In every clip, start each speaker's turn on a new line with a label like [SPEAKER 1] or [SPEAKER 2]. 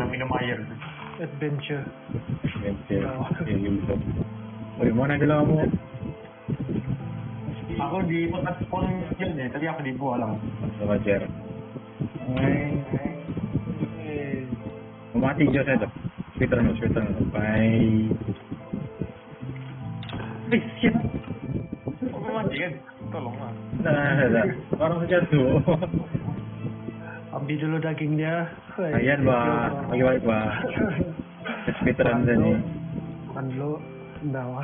[SPEAKER 1] minum air.
[SPEAKER 2] Adventure.
[SPEAKER 3] Ya gitu. Oh, mana gila kamu?
[SPEAKER 1] Aku di tempat spawn jam nih, tadi aku dibuat lah.
[SPEAKER 3] Wajar. Mati jo saya tuh. Twitter. Bye.
[SPEAKER 1] Shit.
[SPEAKER 4] Kok mati kan? Tolong lah.
[SPEAKER 3] Nah, orang jatuh.
[SPEAKER 2] Ambil dulu dagingnya.
[SPEAKER 3] Ayan ba, bagi-bagi ba. Twitteran din eh.
[SPEAKER 2] Makan dulu. Bawah.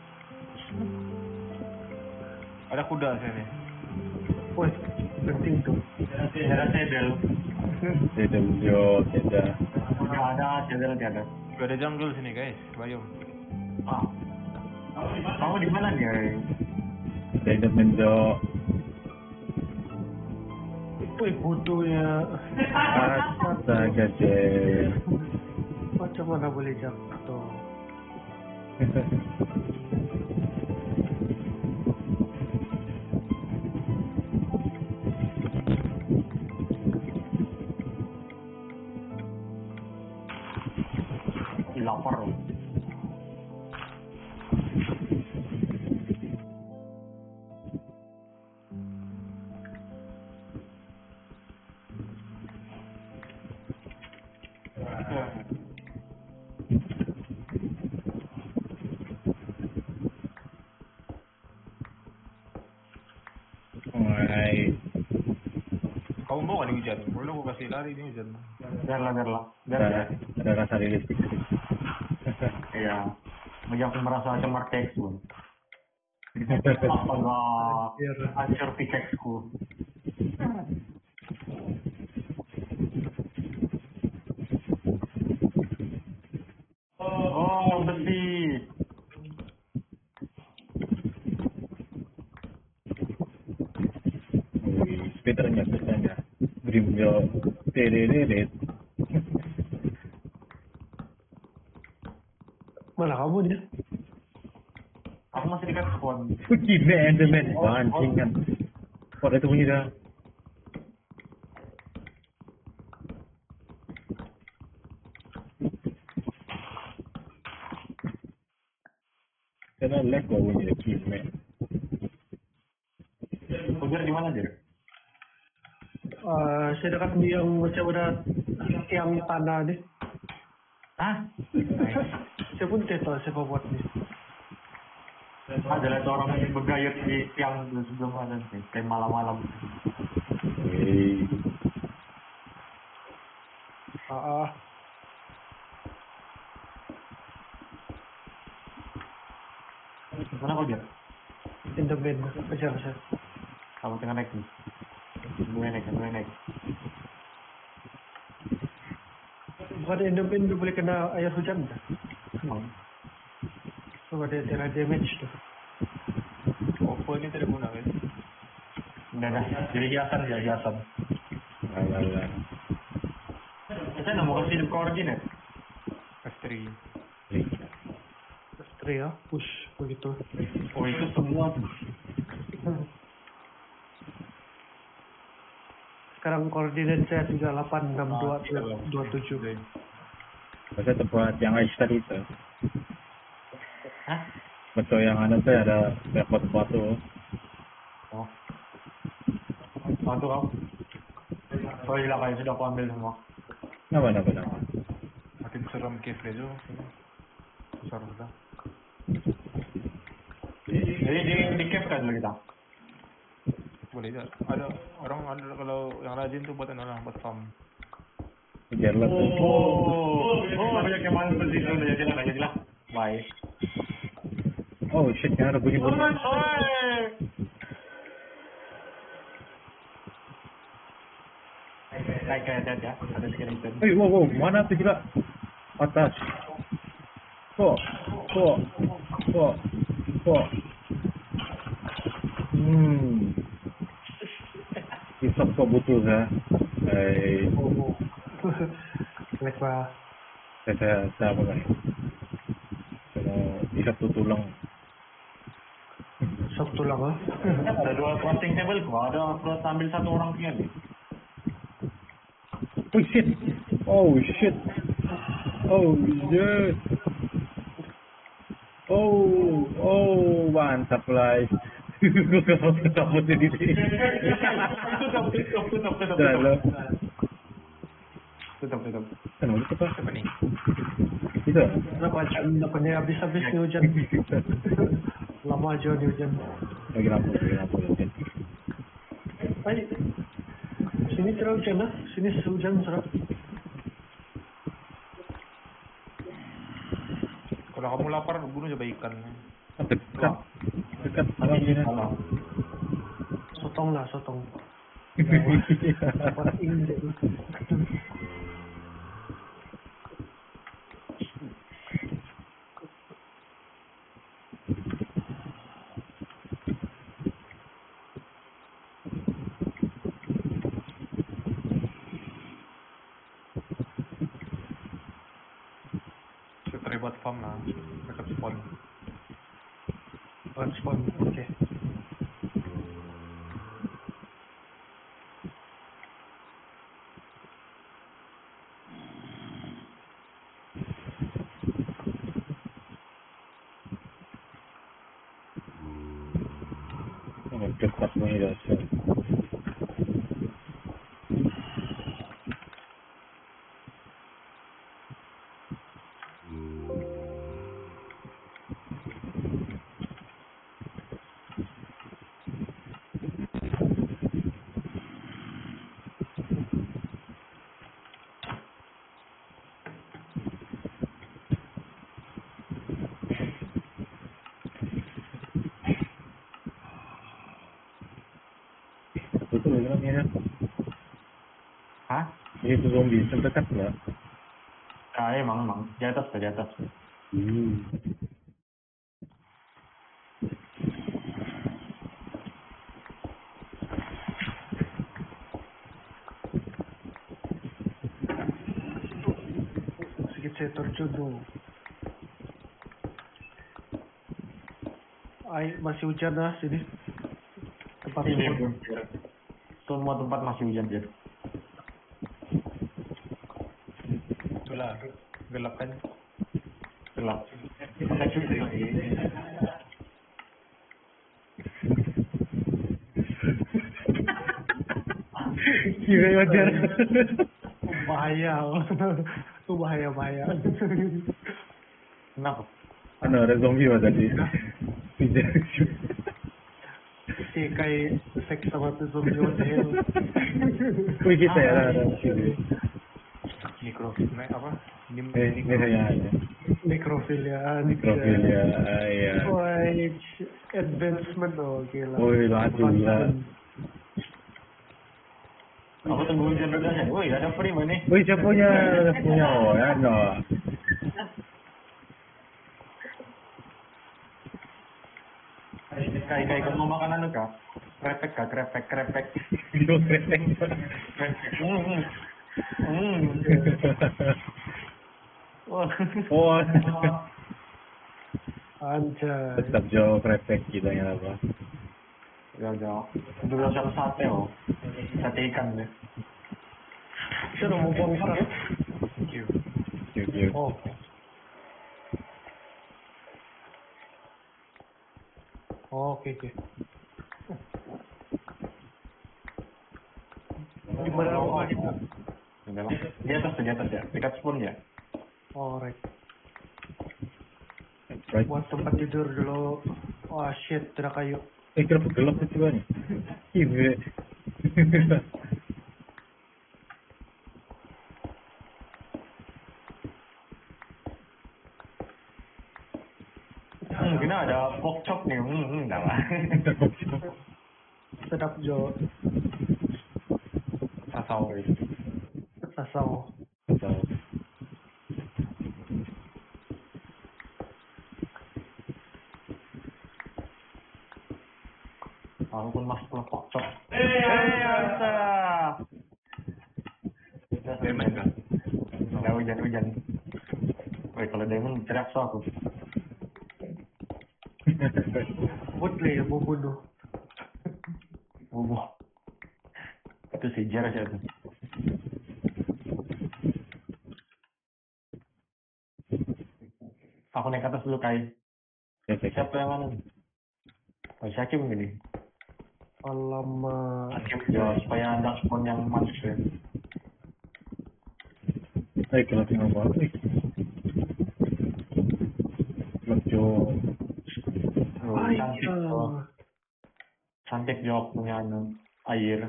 [SPEAKER 4] Ada kuda sini.
[SPEAKER 2] Woi, penting tuh.
[SPEAKER 1] Ada sedel.
[SPEAKER 3] Tidak jo, tidak.
[SPEAKER 1] Nggak ada sedel nggak ada.
[SPEAKER 4] Gak ada jungle sini guys, bayom.
[SPEAKER 1] Ah. Kamu di mana nih?
[SPEAKER 3] Tidak menjo.
[SPEAKER 2] Woi, bodohnya.
[SPEAKER 3] Astaga deh.
[SPEAKER 2] Macam mana boleh jatuh?
[SPEAKER 1] Lapar loh.
[SPEAKER 3] Alright.
[SPEAKER 4] Kamu mau gak di hujan? Boleh aku kasih lari di hujan.
[SPEAKER 1] Biarlah.
[SPEAKER 3] Ada rasa realistik.
[SPEAKER 1] Iya. Menjadi merasa cemar teksku. Astaga. Hancur pickaxe-ku. Oh, besi.
[SPEAKER 3] Twitternya. Grimjo. Terereret.
[SPEAKER 2] Mana kamu dia?
[SPEAKER 1] Aku masih dekat spawn.
[SPEAKER 3] Gimana Enderman? Anjing kan. Kok itu bunyi dah? Karena lag kok bunyi dah gimana?
[SPEAKER 1] Ujar di mana dia?
[SPEAKER 2] Saya dekat di yang macam ada yang tanah nih.
[SPEAKER 1] Hah?
[SPEAKER 2] Saya pun tidak tahu siapa buat nih.
[SPEAKER 1] Ada orang yang bergayut di tiang sebelum ada sih, kayak malam-malam.
[SPEAKER 3] Hei.
[SPEAKER 1] Mana kau dia?
[SPEAKER 2] Enderman, kejar.
[SPEAKER 1] Kamu tengah naik nih. Gue naik.
[SPEAKER 2] Bukan Enderman dia boleh kena air hujan dah. So ada damage tuh.
[SPEAKER 4] Oppo ini tidak guna guys.
[SPEAKER 1] Udah. Jadi hiasan.
[SPEAKER 3] Alah.
[SPEAKER 1] Saya nggak mau kasih koordinat.
[SPEAKER 4] F3.
[SPEAKER 2] Stray ya, push begitu.
[SPEAKER 1] Oh itu semua tuh.
[SPEAKER 2] Sekarang koordinat saya 386227.
[SPEAKER 3] Masa tempat yang ice tadi itu.
[SPEAKER 1] Hah?
[SPEAKER 3] Betul yang ada tuh ada batu.
[SPEAKER 1] Oh. Bantu kau. Oh hilang kayak sudah aku ambil semua.
[SPEAKER 3] Kenapa?
[SPEAKER 4] Makin seram cave itu. Besar sudah.
[SPEAKER 1] Jadi di cave kan dulu kita.
[SPEAKER 4] Boleh tidak? Ada orang ada kalau yang rajin tuh buat farm.
[SPEAKER 3] Kejarlah tuh.
[SPEAKER 1] Banyak yang mana posisi udah jadilah. Bye.
[SPEAKER 3] Oh shit, yang ada bunyi.
[SPEAKER 1] Naik ya. Ada skeleton.
[SPEAKER 3] Wow, mana tuh gila? Atas. Kok. Isap kok butuh ya?
[SPEAKER 2] Lekwa.
[SPEAKER 3] Saya apa kan? Kalau isap tuh tulang.
[SPEAKER 2] Sok tulang ah.
[SPEAKER 1] Ada 2 crafting table kok. Ada perlu ambil 1 orang punya nih.
[SPEAKER 3] Oh shit. Oh, yes. Oh, mantap lah. Kamu sendiri.
[SPEAKER 1] Tutup.
[SPEAKER 3] Halo.
[SPEAKER 1] Tutup.
[SPEAKER 3] Kenapa itu, Pak?
[SPEAKER 4] Apa nih?
[SPEAKER 3] Itu?
[SPEAKER 2] Kenapa jam habis-habis nih hujan? Lama aja nih hujan.
[SPEAKER 3] Lagi lampu.
[SPEAKER 2] Ay, sini cerah hujan lah. Sini hujan cerah.
[SPEAKER 4] Kalau kamu lapar, bunuh coba ikan.
[SPEAKER 3] Dekat. Malam ini.
[SPEAKER 1] Halo.
[SPEAKER 2] Sotong. Dapat injek.
[SPEAKER 4] Try buat farm lah, dekat spawn.
[SPEAKER 2] Respon, oke.
[SPEAKER 3] Dekat nih dasar. Itu bilangnya.
[SPEAKER 1] Hah?
[SPEAKER 3] Itu zombie terdekat nggak?
[SPEAKER 1] Ah, emang. Di atas.
[SPEAKER 2] Sedikit saya terjodoh. Ay, masih hujan lah sini. Tempat
[SPEAKER 1] Ini
[SPEAKER 2] spawn.
[SPEAKER 1] Jir. Semua tempat masih hujan, Jir.
[SPEAKER 4] Itulah, gelap kan.
[SPEAKER 1] Gelap. Pakai cuci.
[SPEAKER 3] Kira wajar.
[SPEAKER 2] Bahaya. Bahaya.
[SPEAKER 1] Kenapa?
[SPEAKER 3] Ada zombie apa tadi? Tidak.
[SPEAKER 2] Si kayak seks sama tuh zombie what the hell.
[SPEAKER 3] Wih kita ya ada sini.
[SPEAKER 4] Mikro, apa?
[SPEAKER 3] Ini saya ada.
[SPEAKER 2] Nekrofilia.
[SPEAKER 3] Mikrofilia, ya.
[SPEAKER 2] Wah, advancement gila.
[SPEAKER 3] Wih, laju gila.
[SPEAKER 1] Aku tunggu hujan dulu aja. Woi, ada prima nih.
[SPEAKER 3] Wih, siapa punya? Oh, ya, no.
[SPEAKER 1] Kayak kamu mau makan anu kah? Krepek.
[SPEAKER 3] Krepek.
[SPEAKER 1] Wah.
[SPEAKER 3] Oh,
[SPEAKER 2] Anjay.
[SPEAKER 3] tetap jauh krepek kita yang apa?
[SPEAKER 1] Jauh. Dulu sama sate sate ikan deh.
[SPEAKER 2] Sudah mau bongkar ya?
[SPEAKER 3] Yuk.
[SPEAKER 2] Oh. Oh, oke. Di mana rumah kita?
[SPEAKER 1] Di atas ya. Dekat spawn ya.
[SPEAKER 2] Oh, right.
[SPEAKER 3] Right.
[SPEAKER 2] Buat tempat tidur dulu. Wah, shit, tidak kayu.
[SPEAKER 3] Kenapa gelap sih nih? Iya.
[SPEAKER 1] Mungkin ada pork chop nih. Enggak lah.
[SPEAKER 2] Sedap Jo.
[SPEAKER 1] Sasau.
[SPEAKER 2] Sasau.
[SPEAKER 1] Aku pun masuk ke pork chop. Mantap. Udah hujan. Woi, kalau Diamond teriak so aku.
[SPEAKER 2] Woodley yang mau bunuh.
[SPEAKER 1] Bubuh. Itu si Jer aja tuh. Aku naik atas dulu Kai. Siapa yang mana? Oh, si Hakim gini.
[SPEAKER 2] Alamak.
[SPEAKER 1] Hakim ya, supaya ada spawn yang manis ya.
[SPEAKER 3] Kalau tinggal apa? Lucu.
[SPEAKER 1] Cantik tuh. Cantik jawab punya air.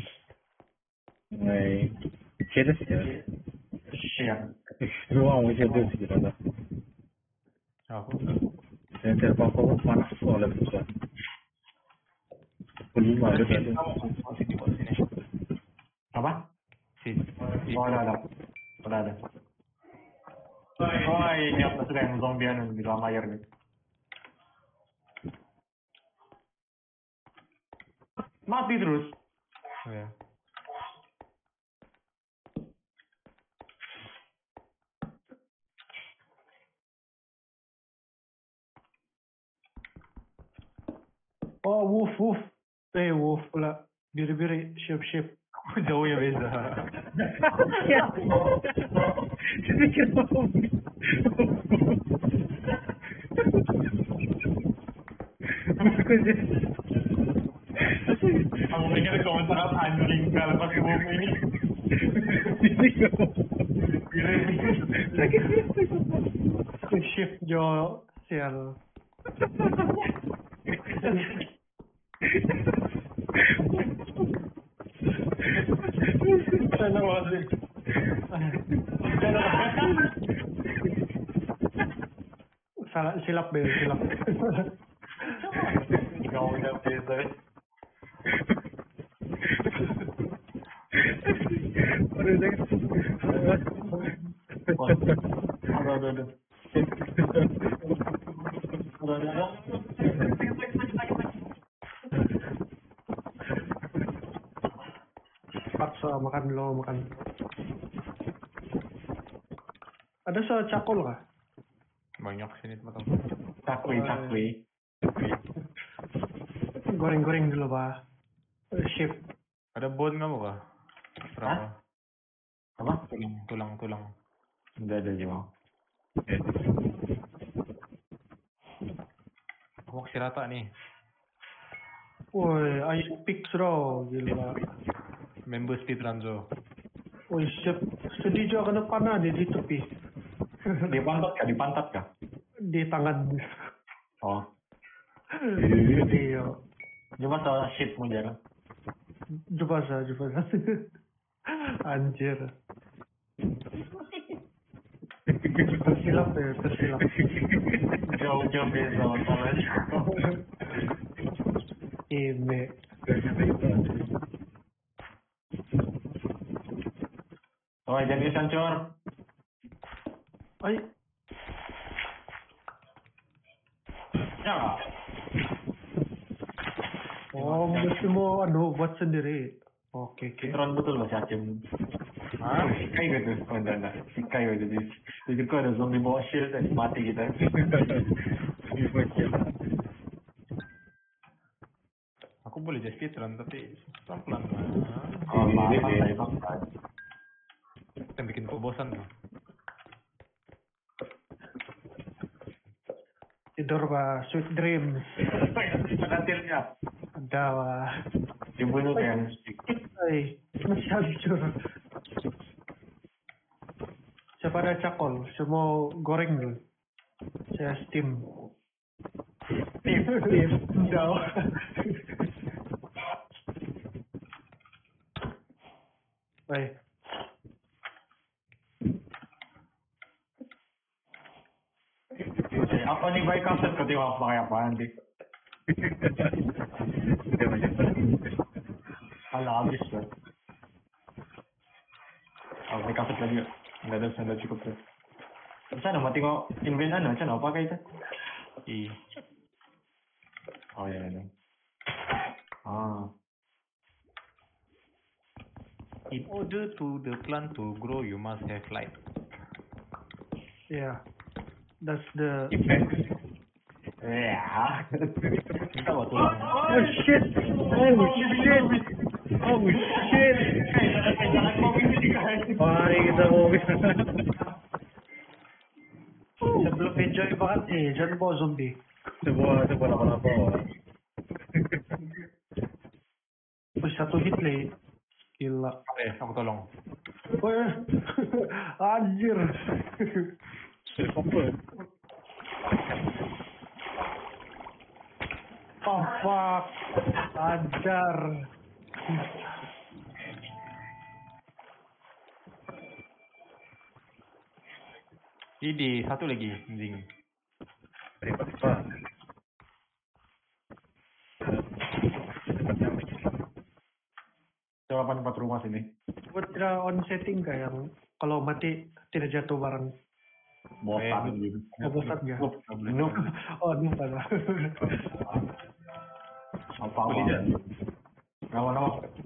[SPEAKER 3] Nej. Kändes det?
[SPEAKER 1] Iya.
[SPEAKER 3] Lu mau jadi sih ada.
[SPEAKER 4] Aku.
[SPEAKER 3] Saya terpaku panas soalnya besar. Belum ada tadi.
[SPEAKER 4] Masih di bawah sini.
[SPEAKER 1] Apa?
[SPEAKER 4] Oh,
[SPEAKER 1] Udah ada. Oh, ini apa sudah yang zombian di dalam air nih. Mati terus.
[SPEAKER 4] Ya.
[SPEAKER 2] Oh, Wolf. Wolf pula. Biri-biri, siap.
[SPEAKER 4] Jauh ya beza. Aku pikir kau sangat anjing kalau pakai bom ini.
[SPEAKER 2] Shift jo, sial.
[SPEAKER 1] Sana masih.
[SPEAKER 2] Salah, silap.
[SPEAKER 1] Kau udah beza. Aduh.
[SPEAKER 2] Paksa makan dulu. Ada cakol kah?
[SPEAKER 4] Banyak sini teman-teman.
[SPEAKER 1] Cakui.
[SPEAKER 2] Goreng dulu Pak. Shift.
[SPEAKER 4] Ada bone nggak kah? Berapa?
[SPEAKER 1] Apa?
[SPEAKER 4] Tulang.
[SPEAKER 1] Udah ada juga.
[SPEAKER 4] Aku mau kasih rata nih.
[SPEAKER 2] Woi, ayo pick bro, gila.
[SPEAKER 4] Member speedrun zo.
[SPEAKER 2] Woi, siap. Sedih juga ke depan di tepi.
[SPEAKER 1] Di pantat kah?
[SPEAKER 2] Di tangan.
[SPEAKER 1] Oh.
[SPEAKER 2] Iya.
[SPEAKER 1] Cuma soal shit mau jalan.
[SPEAKER 2] Coba sa. Anjir. Tersilap.
[SPEAKER 1] Jauh beza masalahnya.
[SPEAKER 2] Ini.
[SPEAKER 1] Oh, jadi sancur.
[SPEAKER 2] Ay,
[SPEAKER 1] Ya.
[SPEAKER 2] oh, mesti mau buat sendiri. Oke.
[SPEAKER 1] Citron betul Mas Hakim. Kai gitu. Oh, enggak. Si Kai gitu. Jadi kok ada zombie bawa shield mati kita.
[SPEAKER 4] Aku boleh jadi speedrun tapi pelan-pelan.
[SPEAKER 1] Oh, santai.
[SPEAKER 4] Yang bikin kau bosan tuh.
[SPEAKER 2] Tidur Pak, sweet dreams.
[SPEAKER 1] Penatilnya.
[SPEAKER 2] Ada Pak.
[SPEAKER 1] Dibunuh kayak
[SPEAKER 2] Ay, masih hancur. Siapa ada cakol? Semua goreng dulu. Saya steam. Jauh. Baik.
[SPEAKER 1] Apa nih baik kaset ketiwa pakai apaan sih? Kalau habis lah. Kalau baik kaset lagi nggak ada cukup tuh. Terus ada mati kok inventan aja apa kayak itu?
[SPEAKER 4] Iya.
[SPEAKER 1] Oh ya ini. Ah.
[SPEAKER 4] In order to the plant to grow, you must have light.
[SPEAKER 2] Yeah. That's the
[SPEAKER 1] Ya. Kita mau tulang.
[SPEAKER 3] Oh shit! Mari kita mau.
[SPEAKER 2] belum enjoy banget nih, jangan bawa zombie.
[SPEAKER 3] Coba lapor.
[SPEAKER 2] Terus satu hit nih. Gila.
[SPEAKER 4] Oke, aku tolong.
[SPEAKER 2] Weh, anjir.
[SPEAKER 3] Helikopter.
[SPEAKER 2] Oh fuck, anjar.
[SPEAKER 4] Ini satu lagi, anjing.
[SPEAKER 3] Tiba-tiba.
[SPEAKER 1] Coba tempat rumah sini.
[SPEAKER 2] Buat tidak on setting kah yang kalau mati tidak jatuh bareng.
[SPEAKER 1] Bosan gitu.
[SPEAKER 2] Oh, bosan ya?
[SPEAKER 1] Noob.
[SPEAKER 2] Oh, ini pada.
[SPEAKER 1] Apa-apa.
[SPEAKER 4] Boleh, Jan?
[SPEAKER 1] Nama-nama.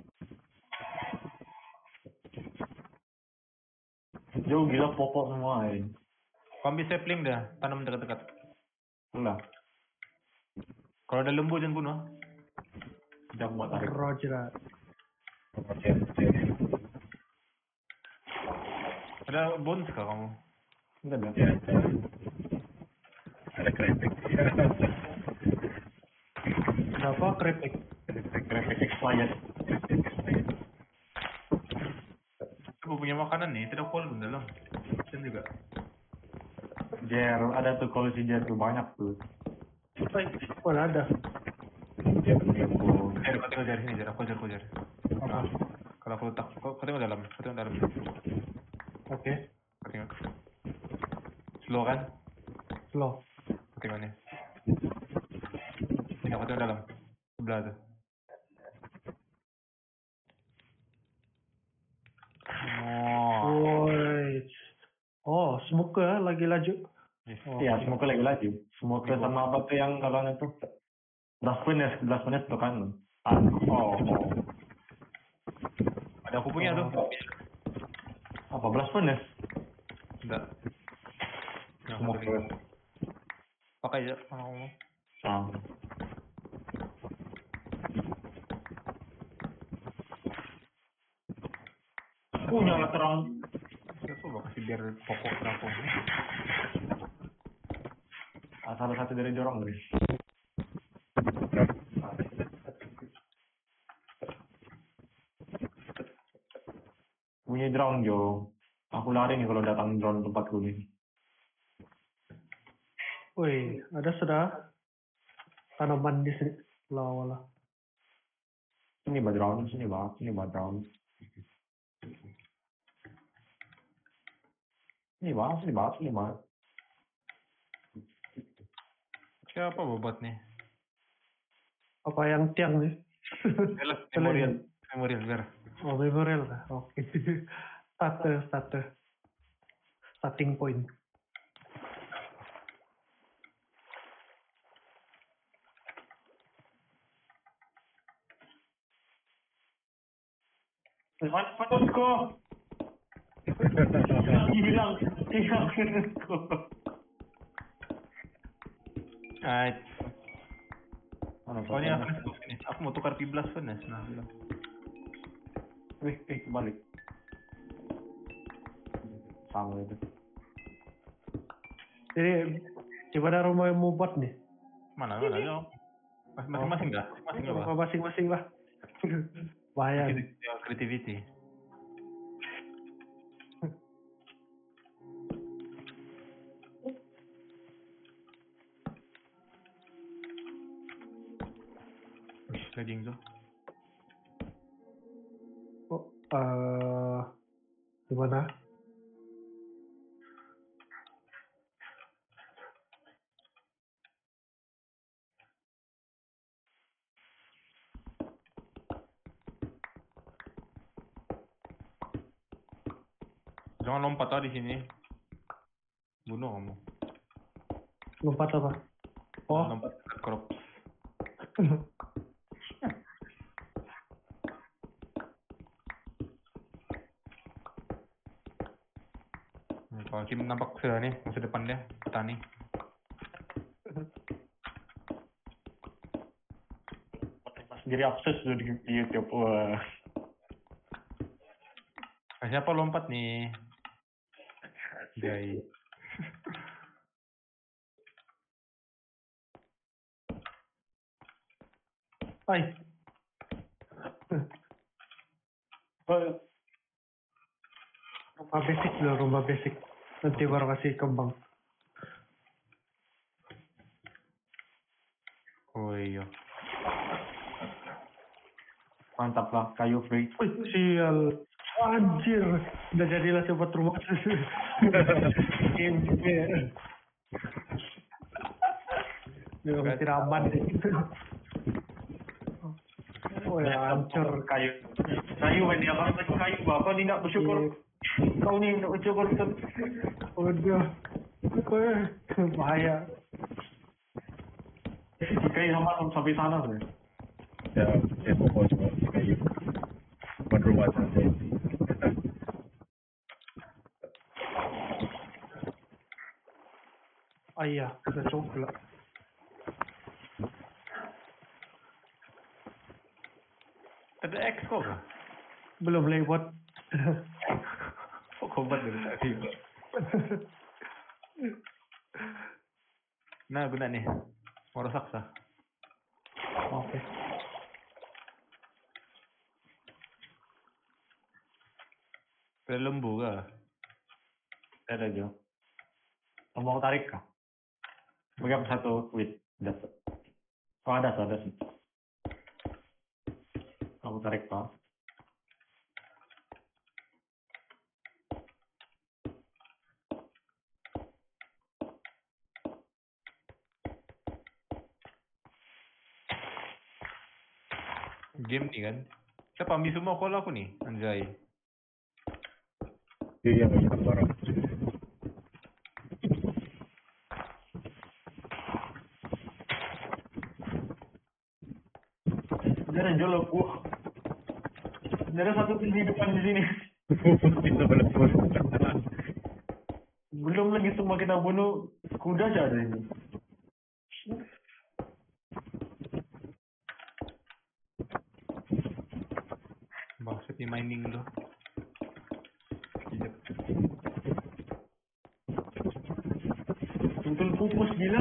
[SPEAKER 1] Jauh gila pokok semua ini.
[SPEAKER 4] Kau ambil sapling dah, tanam dekat-dekat.
[SPEAKER 1] Enggak.
[SPEAKER 4] Kalau ada lembu jangan bunuh.
[SPEAKER 1] Jangan buat tarik.
[SPEAKER 2] Roger.
[SPEAKER 4] Ada bones kah kamu?
[SPEAKER 1] Enggak ada.
[SPEAKER 3] Ya, ada kritik.
[SPEAKER 2] Kenapa krepek?
[SPEAKER 1] Graphic expired.
[SPEAKER 4] Aku punya makanan nih, tidak full di dalam. Dan juga.
[SPEAKER 1] Jer, ada tuh kalau si Jer tuh banyak tuh.
[SPEAKER 2] Mana ada?
[SPEAKER 3] Dia menunggu.
[SPEAKER 4] Kau tengok dari sini, jar. Aku jar.
[SPEAKER 2] Apa?
[SPEAKER 4] Kalau aku letak, kau tengok dalam.
[SPEAKER 2] Oke,
[SPEAKER 4] Kau tengok. Slow kan?
[SPEAKER 2] slow.
[SPEAKER 4] Kau tengok ni. Ini aku tengok dalam. Sebelah tu. Oh.
[SPEAKER 2] Woi. Oh, smoker lagi laju.
[SPEAKER 4] Yes.
[SPEAKER 1] Iya, semoga lagi lagi. Semoga sama apa tuh yang kalau itu blasphemous tuh kan. Oh.
[SPEAKER 4] Ada aku punya tuh.
[SPEAKER 1] Apa blasphemous?
[SPEAKER 4] Tidak. Yang satu
[SPEAKER 1] Semoga.
[SPEAKER 4] lagi. Pakai aja sama kamu.
[SPEAKER 1] Sama. Nyala terang.
[SPEAKER 4] Saya coba kasih biar pokok terapung.
[SPEAKER 1] Salah satu dari dorong guys. Bunyi drone Jo. Aku lari nih kalau datang drone tempatku nih.
[SPEAKER 2] Woi, ada sudah tanaman di sini. Lah.
[SPEAKER 1] Sini background, sini background. Sini bang.
[SPEAKER 4] Siapa bobot nih?
[SPEAKER 2] Apa yang tiang nih?
[SPEAKER 4] Memorial biar.
[SPEAKER 2] Oh, memorial kah? Oke. Starting point.
[SPEAKER 1] Patutku. Hilang.
[SPEAKER 4] Alright.
[SPEAKER 1] Mana
[SPEAKER 4] Pokoknya
[SPEAKER 1] fotonya?
[SPEAKER 4] aku mau tukar P-Blast Furnace. Nah, bilang.
[SPEAKER 1] Balik. Sama itu.
[SPEAKER 2] Jadi, di mana rumah yang mau buat nih?
[SPEAKER 4] Mana aja. Masing-masing dah. Masing-masing lah.
[SPEAKER 2] Rumah masing-masing lah. Bahaya.
[SPEAKER 4] Creativity. Trading tuh.
[SPEAKER 2] Di mana?
[SPEAKER 4] Jangan lompat di sini. Bunuh kamu.
[SPEAKER 2] Lompat apa? Oh,
[SPEAKER 4] Lompat ke crop. Kalau Kim nampak sudah nih masa depan dia petani.
[SPEAKER 1] Sendiri akses dulu di YouTube. Wah.
[SPEAKER 4] Siapa lompat nih? Jai.
[SPEAKER 2] Ay. Rumah basic dulu, rumah basic. Nanti baru kasih kembang.
[SPEAKER 4] Oh iya.
[SPEAKER 1] Mantap lah, kayu free.
[SPEAKER 2] Wih, sial. Anjir. Udah jadilah sobat rumah. Gimpe. Dia masih rabat. Oh ya, hancur.
[SPEAKER 1] Kayu. Kayu kan dia kalau kayu apa dia tidak bersyukur. Kau ni tidak bersyukur.
[SPEAKER 2] Udah. Bahaya.
[SPEAKER 1] Kayu sama sampai sana tuh.
[SPEAKER 3] Ya pokoknya cuma kayu. Buat rumah saja.
[SPEAKER 2] Ah iya, udah coba.
[SPEAKER 4] Ada X kok kah?
[SPEAKER 2] Belum lewat.
[SPEAKER 4] Kok kombat dari tadi? Nah, guna nih. Moro saksa.
[SPEAKER 2] Oke.
[SPEAKER 4] Ada lembu kah?
[SPEAKER 1] Ada Jo. Mau tarik kah? Pegang satu quid. Dapat. Oh ada sih. Kamu tarik Pak.
[SPEAKER 4] Game nih kan. Siapa ambil semua call aku nih, Anjay.
[SPEAKER 3] Dia yang banyak barang.
[SPEAKER 1] Ada jolok. Ada satu kehidupan di sini.
[SPEAKER 3] Bisa berlepur.
[SPEAKER 1] Belum lagi semua kita bunuh kuda aja ada ini.
[SPEAKER 4] Maksud nih mining lo. Kejap.
[SPEAKER 1] Tutul pupus gila.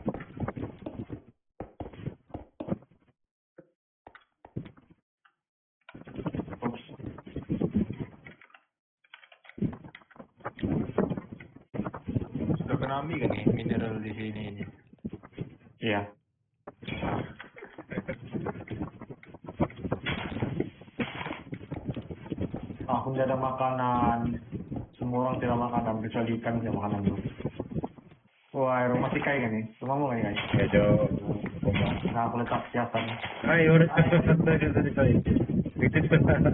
[SPEAKER 1] Oops.
[SPEAKER 4] Sudah kena ambil kan nih mineral di sini ini.
[SPEAKER 1] Iya. Aku tidak ada makanan. Semua orang tidak makanan kecuali ikan tidak makanan dulu. Wah, rumah si Kai kan nih. Rumahmu kan Kai?
[SPEAKER 3] Ya Jo.
[SPEAKER 1] Nah, aku letak siasat.
[SPEAKER 3] Ayo udah tadi kali. Itu juga.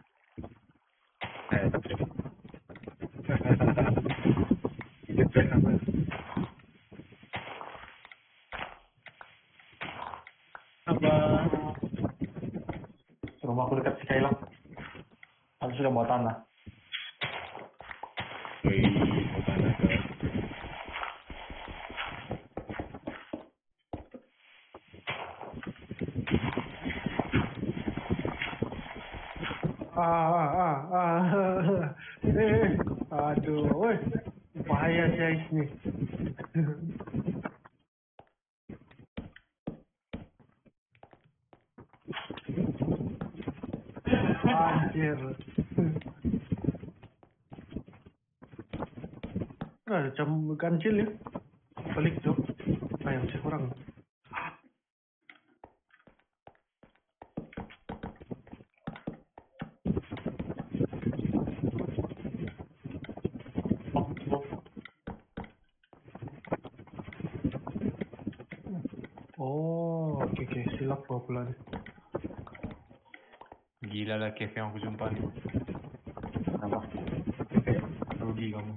[SPEAKER 3] Apa?
[SPEAKER 1] Rumahku dekat si Kai lah. Aku sudah buat tanah.
[SPEAKER 3] Wih, mana ke?
[SPEAKER 2] Aduh, woi. Bahaya guys nih. Anjir. Ada jam kancil ya. Balik tuh. Ayam sih kurang. Oh, oke, silap gua pula nih.
[SPEAKER 4] Gila lah cave yang aku jumpa nih.
[SPEAKER 1] Apa?
[SPEAKER 4] Rugi kamu.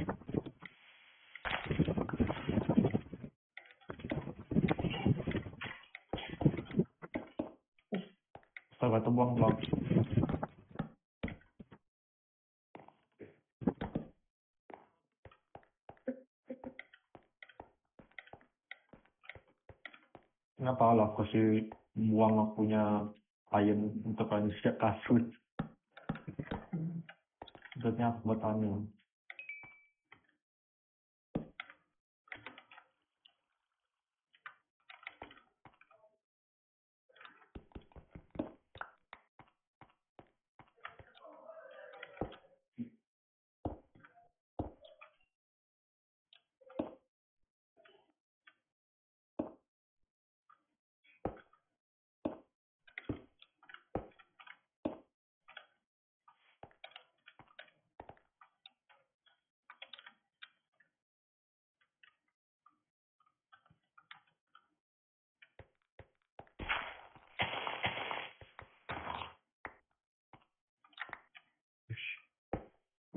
[SPEAKER 1] Setelah batu buang blok. Kenapa lah aku sih buang akunya iron untuk manusia kasut. Sebetulnya aku buat anu.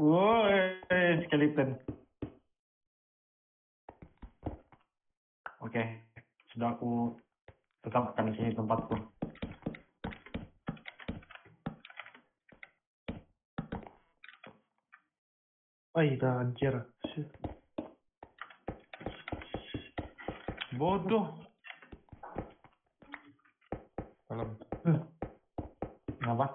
[SPEAKER 1] Woi, skeleton. Oke, sudah aku tetapkan di sini tempatku.
[SPEAKER 2] Dah anjir. Shit.
[SPEAKER 4] Bodoh. Dalam.
[SPEAKER 1] Kenapa?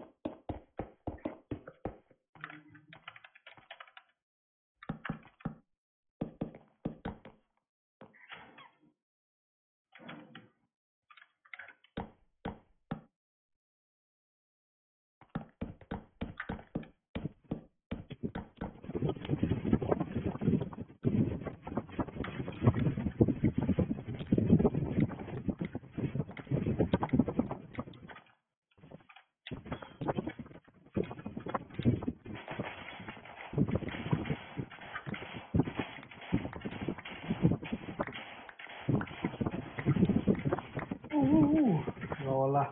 [SPEAKER 2] Ya Allah.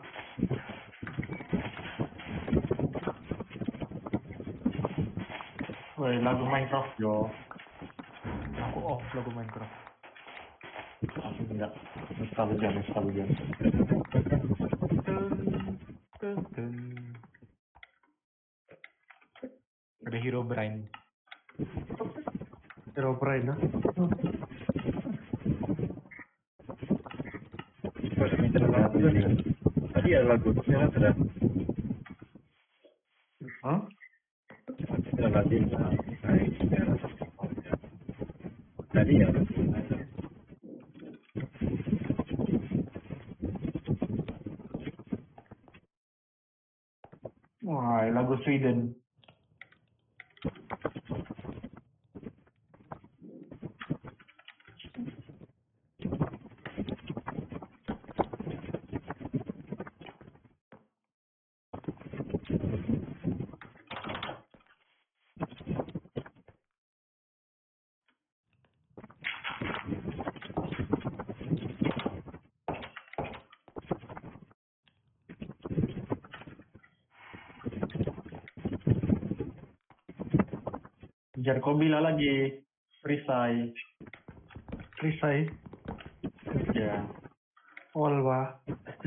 [SPEAKER 1] Woi, lagu Minecraft yo.
[SPEAKER 4] Aku off lagu Minecraft.
[SPEAKER 1] Aku enggak. Install hujan.
[SPEAKER 4] Dun, dun. Ada Hero Brain.
[SPEAKER 2] Hero Brain, ah.
[SPEAKER 3] Pada mitra lagu kan. Tadi ada lagu ternyata ada.
[SPEAKER 1] Hah?
[SPEAKER 3] Mitra lagu. Tadi ya.
[SPEAKER 1] Wah, lagu Sweden. Jar kau bilang lagi perisai.
[SPEAKER 2] Risai.
[SPEAKER 1] Ya.
[SPEAKER 2] All bah.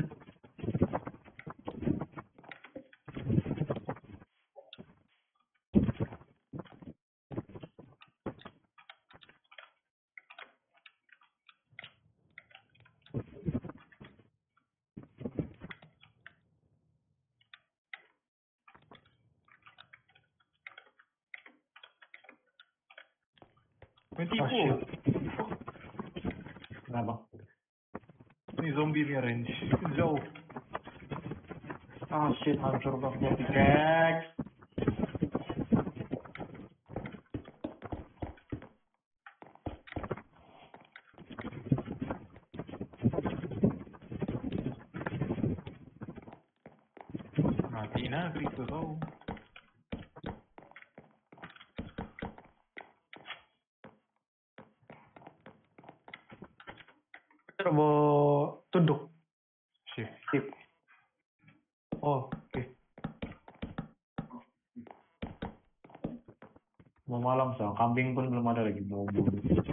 [SPEAKER 4] Main
[SPEAKER 2] Oh
[SPEAKER 4] tipu.
[SPEAKER 2] shit.
[SPEAKER 1] Kenapa?
[SPEAKER 4] Ini zombie nih range. Jauh.
[SPEAKER 1] Ah shit, hancur blocknya pickaxe.
[SPEAKER 4] Mati na Kristo kau.
[SPEAKER 2] Coba tunduk.
[SPEAKER 4] Shift.
[SPEAKER 2] Oh, oke.
[SPEAKER 1] Mau malam so, kambing pun belum ada lagi mau bunuh.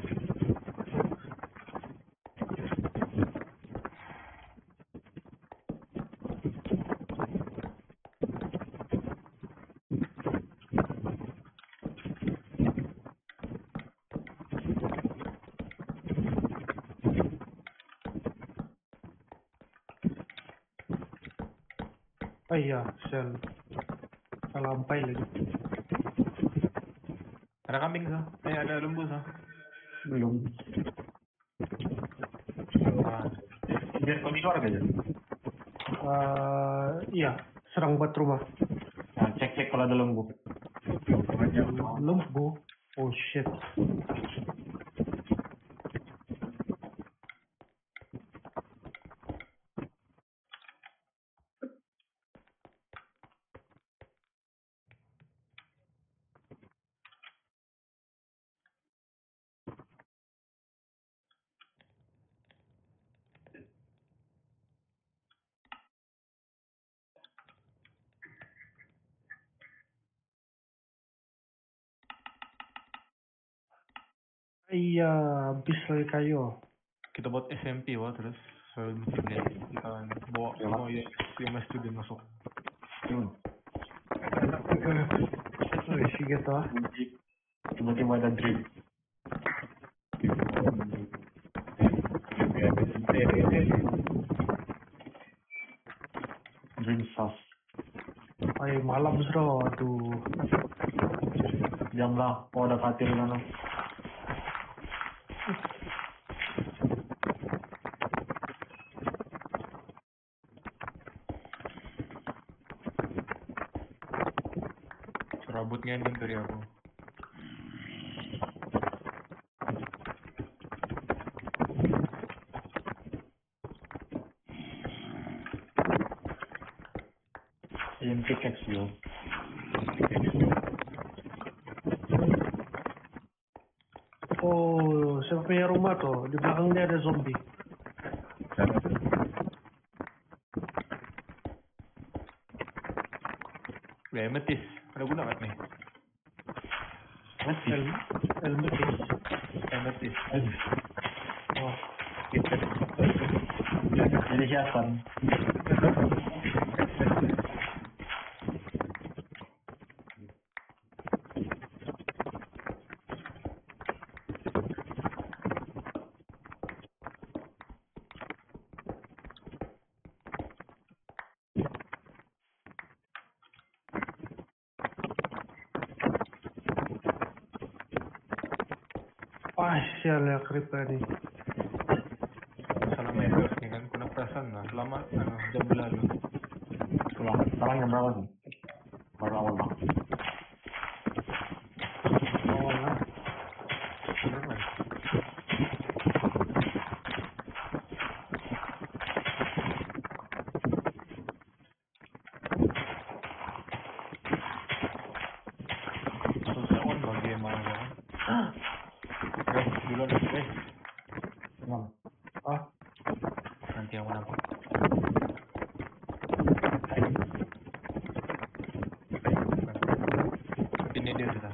[SPEAKER 2] Oh iya, sel. Salampai lagi.
[SPEAKER 4] Ada kambing sah. Ada lembu sah.
[SPEAKER 1] Belum.
[SPEAKER 4] Ah.
[SPEAKER 1] Biar kau di luar aja.
[SPEAKER 2] Iya, serang buat rumah.
[SPEAKER 1] Nah, cek kalau ada lembu.
[SPEAKER 2] Lembu. Oh shit. Iya, habis lagi kayu.
[SPEAKER 4] Kita buat SMP wah, terus bikin kita bawa semua UMS student masuk.
[SPEAKER 2] Wih, sih gitu ah.
[SPEAKER 1] Tiba-tiba ada drip. Dream sauce.
[SPEAKER 2] Ay, malam bro, aduh.
[SPEAKER 1] Jam lah, oh ada katil kan.
[SPEAKER 4] Rambutnya ini dari aku.
[SPEAKER 1] Yang pickaxe yo.
[SPEAKER 2] Oh, siapa punya rumah tuh? Di belakang dia ada zombie.
[SPEAKER 4] Ametis, ada guna nggak nih?
[SPEAKER 2] Elmetis.
[SPEAKER 4] Ametis.
[SPEAKER 2] Oh,
[SPEAKER 1] Jadi hiasan.
[SPEAKER 2] ah, sial ya creeper nih.
[SPEAKER 4] Salah main terus nih kan, kuna perasaan lah. Lama, jam berlalu.
[SPEAKER 1] Sekarang jam berapa sih? Baru awal bang.
[SPEAKER 2] Oh, lah.
[SPEAKER 4] Beneran. Susah on bagi emang kan. Guys, duluan guys.
[SPEAKER 1] Enam.
[SPEAKER 2] Ah,
[SPEAKER 4] Nanti yang menang. Ini dia sudah.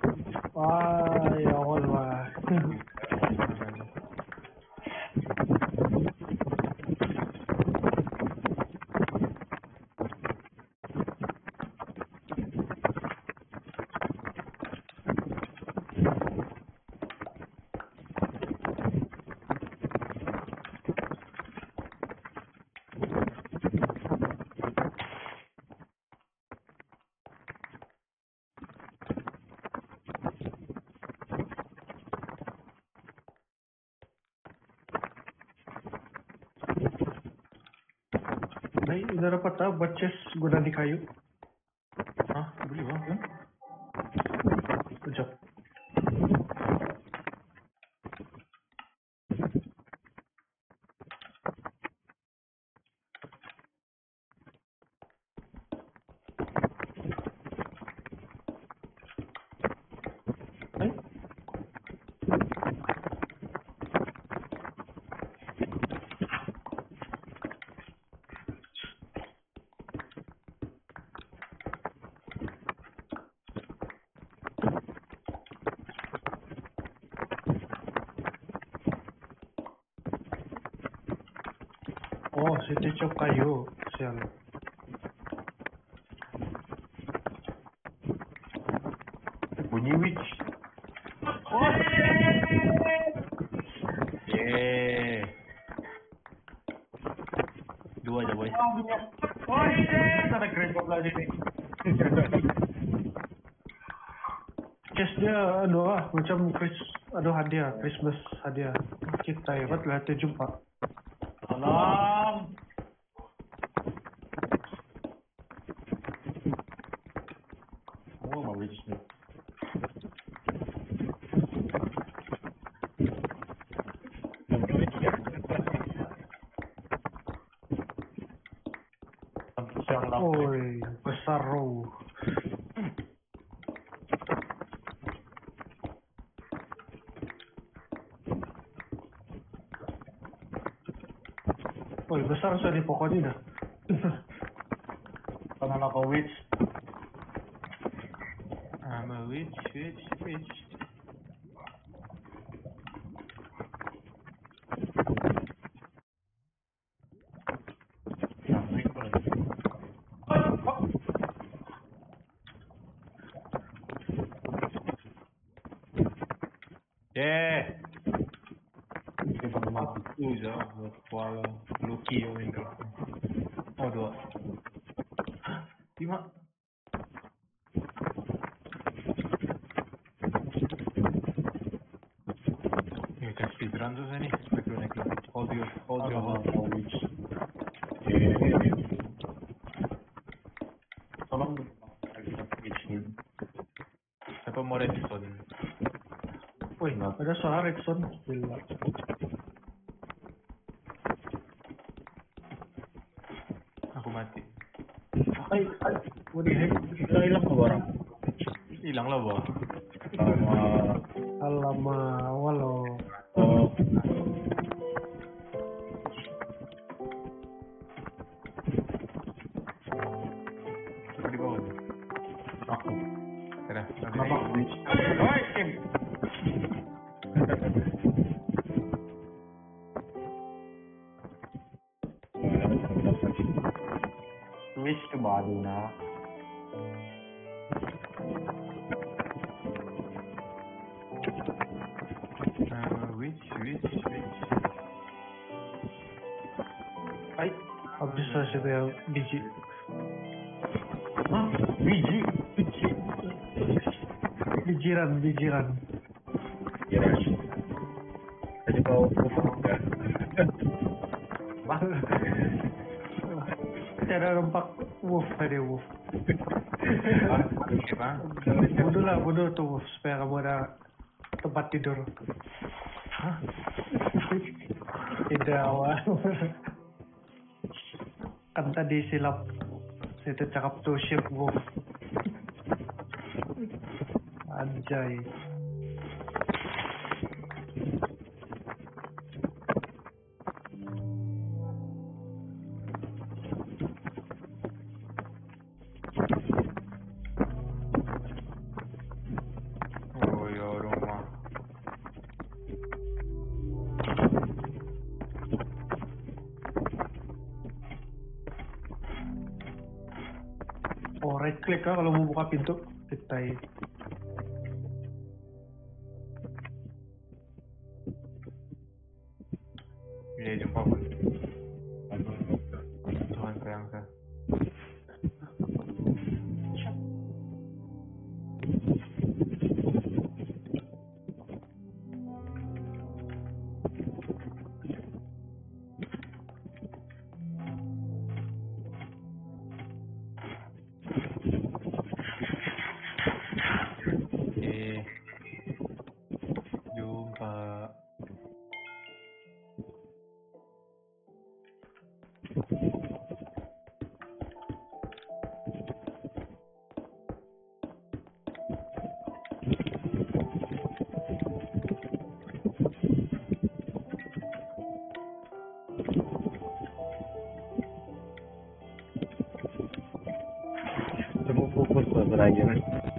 [SPEAKER 2] ya Allah. Baik, udah dapat tak buat chest guna di kayu?
[SPEAKER 4] Hah? Beli bang?
[SPEAKER 2] Good job. Baik. Oh, si cok kayu. Sial.
[SPEAKER 1] Bunyi witch.
[SPEAKER 4] Yeay. Dua aja boys.
[SPEAKER 1] Oh iya, ada keripok lagi nih.
[SPEAKER 2] Chest dia aduh macam aduh hadiah Christmas hadiah kita hebat lah jumpa.
[SPEAKER 1] Salam. Oh, mau witch nih. Siang lah.
[SPEAKER 2] Oi, besar row. Oi, besar sudah di pokoknya dah.
[SPEAKER 1] Pangalan ako witch.
[SPEAKER 4] I'm a witch.
[SPEAKER 1] Kita mati.
[SPEAKER 4] Usa, kuala Lucky yung intro. Oh, 2. 5. Ini kan speedrun tuh sini. Naik lu. Hold your hold.
[SPEAKER 1] Tolong kita pitching.
[SPEAKER 4] Siapa mau redstone?
[SPEAKER 2] Wih, ada suara Redstone. Gila.
[SPEAKER 4] Aku mati.
[SPEAKER 2] Ay, what the heck?
[SPEAKER 3] Kita hilang ke orang.
[SPEAKER 4] Hilang lah, Bo.
[SPEAKER 3] Sama
[SPEAKER 2] Alamak, walau.
[SPEAKER 3] oh,
[SPEAKER 4] Siapa di bawah tuh?
[SPEAKER 1] Aku.
[SPEAKER 4] Ada.
[SPEAKER 1] Kenapa aku pitch?
[SPEAKER 4] Oi, Kim.
[SPEAKER 1] Wish ke baru na.
[SPEAKER 4] Which.
[SPEAKER 2] Ay, habis saya yang biji.
[SPEAKER 1] Hah? Biji?
[SPEAKER 2] Bijiran.
[SPEAKER 3] ya. Tadi kau pupuk kan?
[SPEAKER 1] Wah,
[SPEAKER 2] Tiada nampak wolf tadi wolf.
[SPEAKER 4] Siapa?
[SPEAKER 2] Bunuh tuh wolf supaya kamu ada tempat tidur.
[SPEAKER 4] Hah?
[SPEAKER 2] Tidak awal. Kan tadi silap. Itu cakap tuh ship wolf. Anjay.
[SPEAKER 4] Oh, ya rumah.
[SPEAKER 2] Oh, right click kalau mau buka pintu. Kita
[SPEAKER 4] Iya, jumpa pun. Tuhan sayang saya. Jumpa.
[SPEAKER 3] Coba fokus ke terakhir.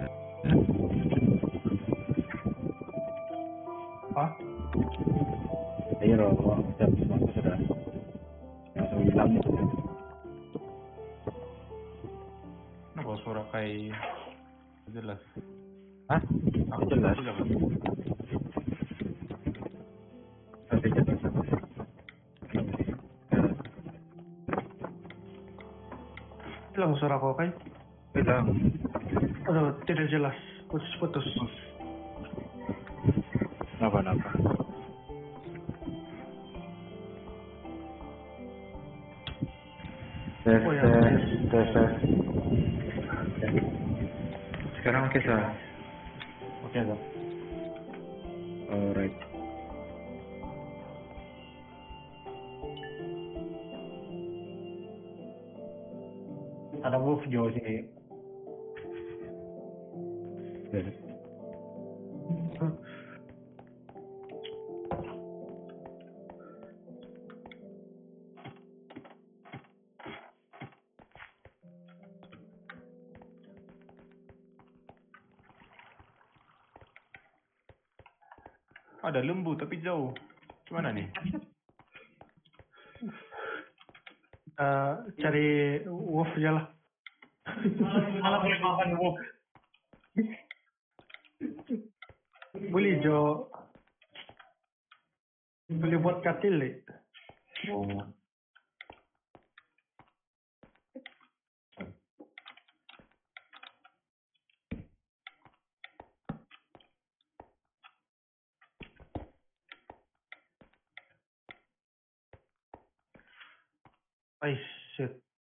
[SPEAKER 2] ah,
[SPEAKER 3] Ayo roh, semua sudah langsung hilang.
[SPEAKER 4] Kenapa suara kayak jelas?
[SPEAKER 3] Hah?
[SPEAKER 4] Aku
[SPEAKER 3] Jelas.
[SPEAKER 4] dapat.
[SPEAKER 3] Tapi jelas.
[SPEAKER 2] hilang suara kau kan?
[SPEAKER 3] Hilang.
[SPEAKER 2] Aduh, tidak jelas. Putus.
[SPEAKER 3] Napa?
[SPEAKER 2] Oh ya.
[SPEAKER 3] Tes. Sekarang oke sah.
[SPEAKER 1] oke dah.
[SPEAKER 3] Alright.
[SPEAKER 1] Ada wolf jauh sini.
[SPEAKER 4] Ada lembu tapi jauh. Gimana nih?
[SPEAKER 2] Cari wolf aja lah.
[SPEAKER 1] Malah boleh makan wolf.
[SPEAKER 2] Boleh Jo. Beli buat katil, Le.
[SPEAKER 1] Oh.
[SPEAKER 2] Ay, shit.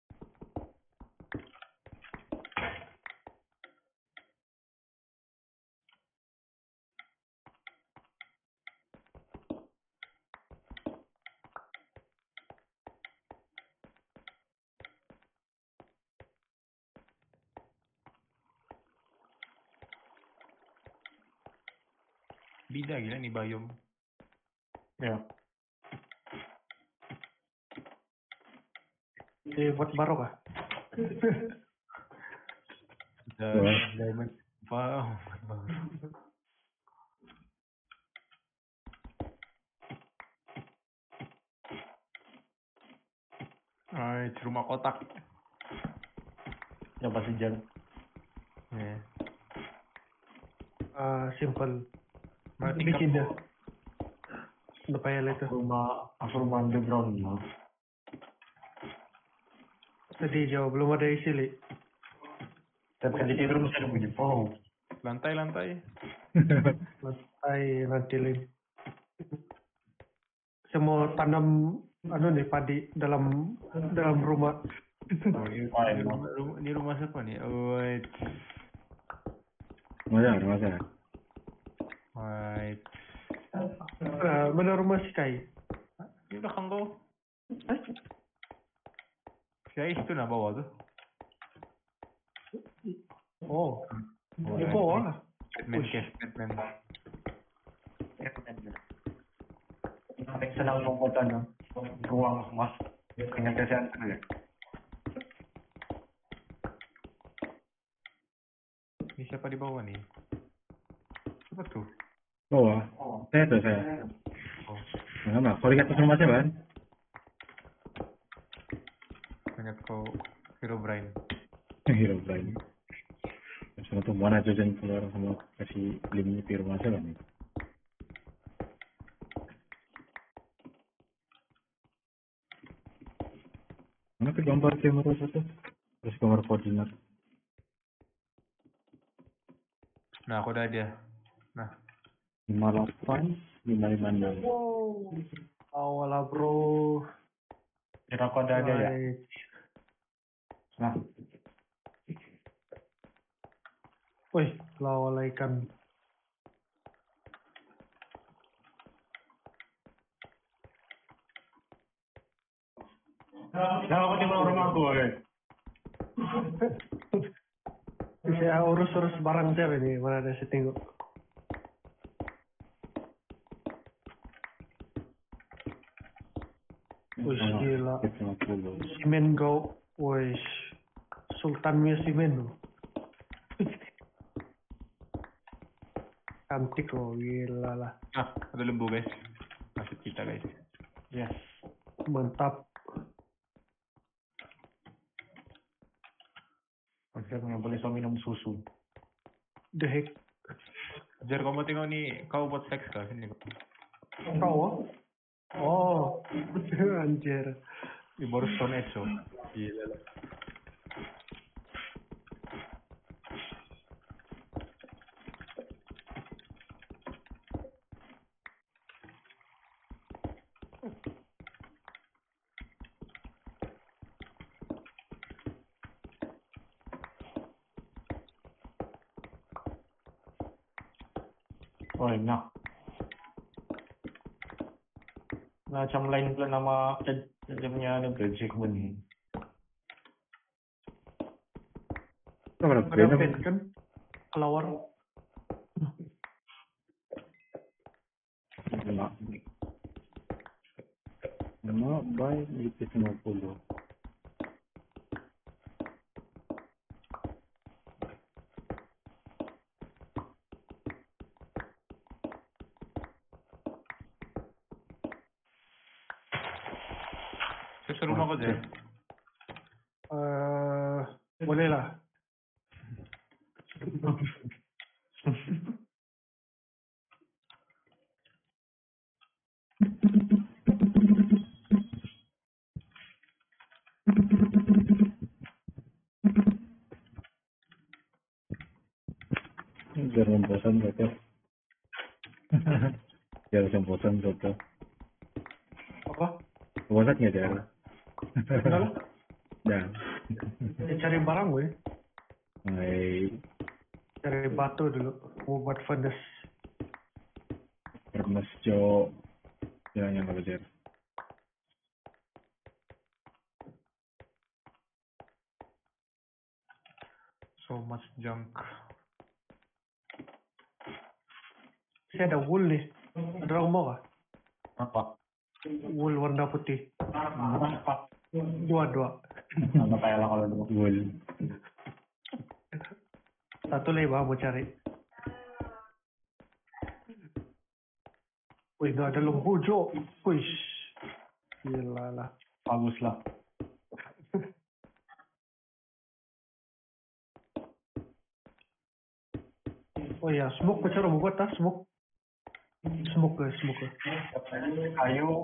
[SPEAKER 4] Bida gila nih biome.
[SPEAKER 1] Ya.
[SPEAKER 2] Buat barok ah.
[SPEAKER 3] Wah.
[SPEAKER 4] Diamond. Wow. Ay, rumah kotak.
[SPEAKER 1] Ya pasti Jan.
[SPEAKER 4] Ya.
[SPEAKER 2] Simple.
[SPEAKER 4] Mana
[SPEAKER 2] Bikin
[SPEAKER 4] tingkat
[SPEAKER 2] dia. Udah payah lah itu.
[SPEAKER 1] Aku rumah underground lah.
[SPEAKER 2] Tadi jauh belum ada isi, Le.
[SPEAKER 1] Setiap kali tidur mesti ada bunyi pohon.
[SPEAKER 4] lantai.
[SPEAKER 2] Lantai nanti, Le. Semua tanam padi dalam rumah.
[SPEAKER 4] Oh, ini rumah siapa nih? Wait.
[SPEAKER 3] Masa.
[SPEAKER 4] Wait.
[SPEAKER 2] Mana rumah si Kai?
[SPEAKER 4] Ini belakang kau. Saya itu nah bawah tuh.
[SPEAKER 2] Oh,
[SPEAKER 4] Oh,
[SPEAKER 2] di bawah.
[SPEAKER 4] Batman cave, Batman.
[SPEAKER 1] Paling senang membuat ruang mas dengan kesehatan ya.
[SPEAKER 4] Ini siapa di bawah nih? Siapa tuh?
[SPEAKER 3] Bawah. Saya.
[SPEAKER 4] Oh,
[SPEAKER 3] Enggak, kalau di atas rumah saya, Ban.
[SPEAKER 4] ingat kau Herobrine.
[SPEAKER 3] Hero Brian. Sama tuh mana jajan keluar sama kasih linknya di rumah saya, Ban. Mana tuh gambar kamera satu? Terus gambar koordinat.
[SPEAKER 4] Nah, aku udah dia. Nah,
[SPEAKER 3] 58 556.
[SPEAKER 2] Wow. Awal bro.
[SPEAKER 1] Kira aku ada ya.
[SPEAKER 2] Right.
[SPEAKER 1] Nah,
[SPEAKER 2] Wih, lawal ikan.
[SPEAKER 1] aku di bawah rumah aku, oke.
[SPEAKER 2] Saya urus barang saya ini. Mana ada saya tengok. Wih, gila.
[SPEAKER 3] 50.
[SPEAKER 2] Simen go. Wih, Sultannya simen. Cantik loh, gila lah.
[SPEAKER 4] ada lembu guys. Nasib kita guys.
[SPEAKER 1] Yes.
[SPEAKER 2] Mantap.
[SPEAKER 1] Akhirnya boleh so minum susu.
[SPEAKER 2] The heck.
[SPEAKER 4] Jar, kau mau tengok nih, kau buat seks kah? Sini kau.
[SPEAKER 2] Kau? Oh, anjir.
[SPEAKER 4] Ini baru Stone Age so. Gila lah.
[SPEAKER 1] Oh, enak. Macam lain pula nama jamnya ada bejek benih.
[SPEAKER 3] Apa
[SPEAKER 2] Ada pet kan? Kelawar.
[SPEAKER 3] Nama by itu 50.
[SPEAKER 4] Saya ke rumah kau Jar.
[SPEAKER 2] Boleh lah.
[SPEAKER 3] bosan gitu. Dia langsung bosan gitu.
[SPEAKER 2] Apa?
[SPEAKER 3] Bosan nggak dia?
[SPEAKER 2] Enggak lah.
[SPEAKER 3] Dah.
[SPEAKER 2] Cari barang gue.
[SPEAKER 3] Mulai
[SPEAKER 2] Cari batu dulu. Mau buat furnace.
[SPEAKER 3] Hermes Jo. Jangan apa Jer.
[SPEAKER 4] So much junk.
[SPEAKER 2] Saya ada wool nih. Ada orang mau kah?
[SPEAKER 1] Apa?
[SPEAKER 2] Wool warna putih.
[SPEAKER 1] Apa?
[SPEAKER 2] Dua.
[SPEAKER 1] Sama kayak lah kalau dulu.
[SPEAKER 3] Wool.
[SPEAKER 2] Satu lagi bang mau cari. Wih, gak ada lembu, Jo. Wih. Gila lah.
[SPEAKER 1] Bagus lah.
[SPEAKER 2] Oh iya, smoke macam mana buat tak? Smoke. Smoke ke.
[SPEAKER 1] Kayu.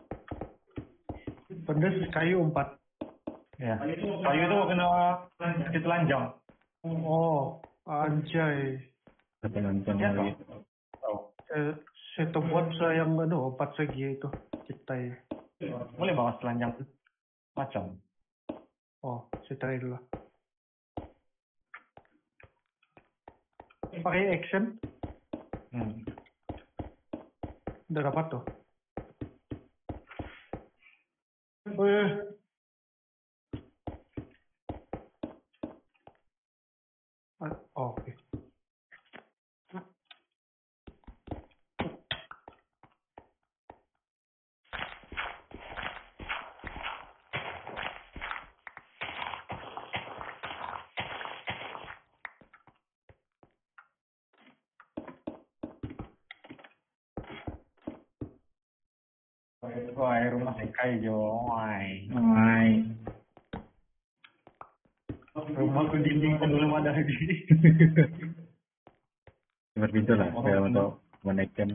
[SPEAKER 2] Furnace kayu 4.
[SPEAKER 1] Ya. Kayu itu kena sakit telanjang.
[SPEAKER 2] Oh, anjay.
[SPEAKER 3] Apa nonton
[SPEAKER 1] Siapa?
[SPEAKER 3] lagi?
[SPEAKER 1] Oh.
[SPEAKER 2] Saya buat saya yang 4 segi itu. Citai.
[SPEAKER 1] Boleh bawa telanjang macam.
[SPEAKER 2] Oh, saya try dulu. Pakai action. Udah dapat tuh. Wih. Oh, oke.
[SPEAKER 1] Wah, rumah sekai Jo.
[SPEAKER 3] Hai.
[SPEAKER 1] Rumah tuh dinding kan belum ada lagi.
[SPEAKER 3] Seperti itu lah. Saya untuk menaikkan.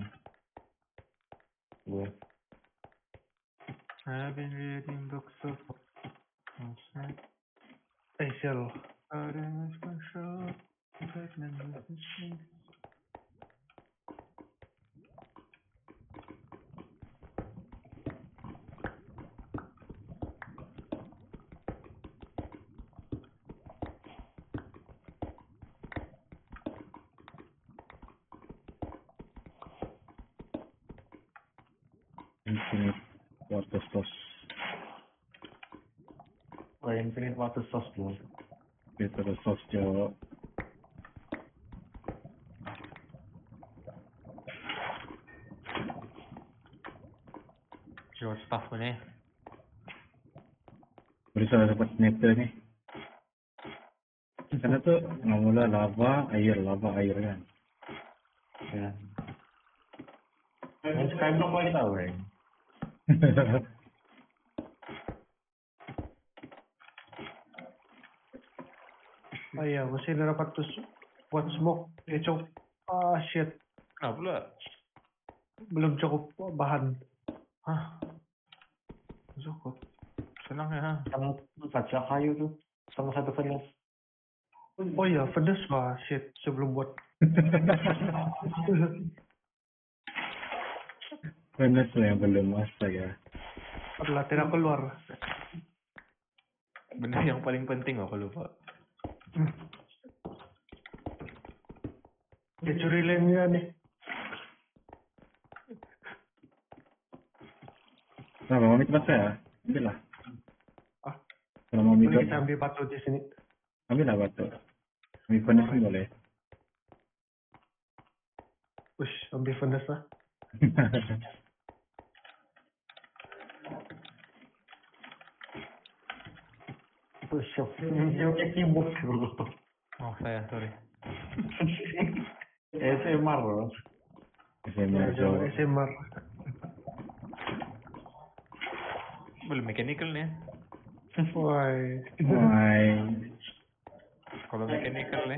[SPEAKER 4] I've been reading books of
[SPEAKER 2] Spesial.
[SPEAKER 3] Infinite water source.
[SPEAKER 1] Wah, infinite water source bro.
[SPEAKER 3] Water source Jo.
[SPEAKER 4] Jual stuff ko na eh.
[SPEAKER 3] Berusaha dapat sniper nih. Karena tuh mula lava air kan.
[SPEAKER 1] Ya. Main skyblock lagi tahu ya.
[SPEAKER 2] Oh iya, masih dapat tuh buat smoke. Cukup. Ah, shit.
[SPEAKER 4] Kenapa pula?
[SPEAKER 2] Belum cukup bahan.
[SPEAKER 4] Hah? Cukup. Senang ya, ha?
[SPEAKER 1] Sama baca kayu tuh. Sama satu furnace.
[SPEAKER 2] Oh iya, furnace wah, shit. Sebelum buat.
[SPEAKER 3] Furnace lah yang belum astaga.
[SPEAKER 2] Adalah tidak keluar.
[SPEAKER 4] Benda yang paling penting aku lupa.
[SPEAKER 2] Dia curi lainnya nih.
[SPEAKER 3] Nah, mau cepat saya. Ambil lah.
[SPEAKER 2] Ah,
[SPEAKER 3] Kalau mau
[SPEAKER 2] boleh
[SPEAKER 3] mikir,
[SPEAKER 2] kita ambil batu di sini.
[SPEAKER 3] ambil lah batu. Ambil furnace pun boleh.
[SPEAKER 2] Ush, ambil furnace lah.
[SPEAKER 1] Push-up. Ini keyboard bro.
[SPEAKER 4] Oh, saya, sorry.
[SPEAKER 1] SMR bro.
[SPEAKER 3] SMR Jo.
[SPEAKER 2] SMR.
[SPEAKER 4] Belum mechanical nih.
[SPEAKER 2] Wah.
[SPEAKER 3] Hai.
[SPEAKER 4] Kalau mechanical nih.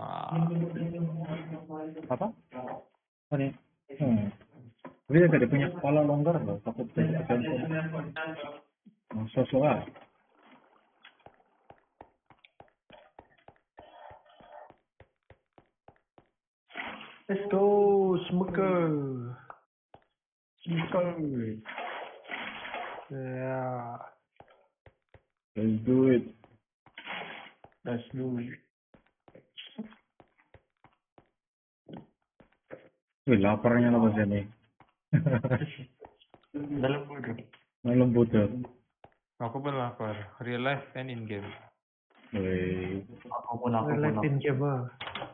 [SPEAKER 3] Apa? Oh nih. Tapi dia tadi punya kepala longgar loh. Takut saya sosok lah.
[SPEAKER 2] Let's go, smoker. Yeah.
[SPEAKER 3] Let's do it.
[SPEAKER 1] Let's do it.
[SPEAKER 3] Wih, laparnya apa sih nih?
[SPEAKER 1] Dalam bodoh.
[SPEAKER 3] Malam butuh.
[SPEAKER 4] Aku pun lapar. Real life and in game.
[SPEAKER 3] Wih,
[SPEAKER 1] Aku pun
[SPEAKER 2] Relatin game ah.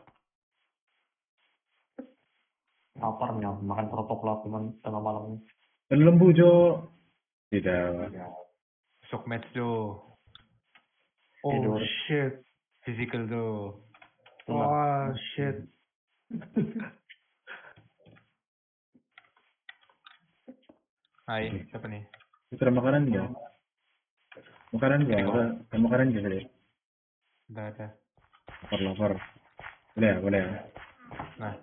[SPEAKER 1] lapar nih. Makan protokol aku tengah malam.
[SPEAKER 3] lembu Jo. Tidak.
[SPEAKER 4] Sok match do.
[SPEAKER 2] Oh
[SPEAKER 1] Tidur.
[SPEAKER 2] shit.
[SPEAKER 4] Physical do.
[SPEAKER 2] Oh shit.
[SPEAKER 4] Hai, siapa nih?
[SPEAKER 3] Itu ada makanan nggak? Makanan nggak? Ada makanan nggak tadi?
[SPEAKER 4] Udah ada.
[SPEAKER 3] Lapar. Boleh ya, boleh ya.
[SPEAKER 4] Nah,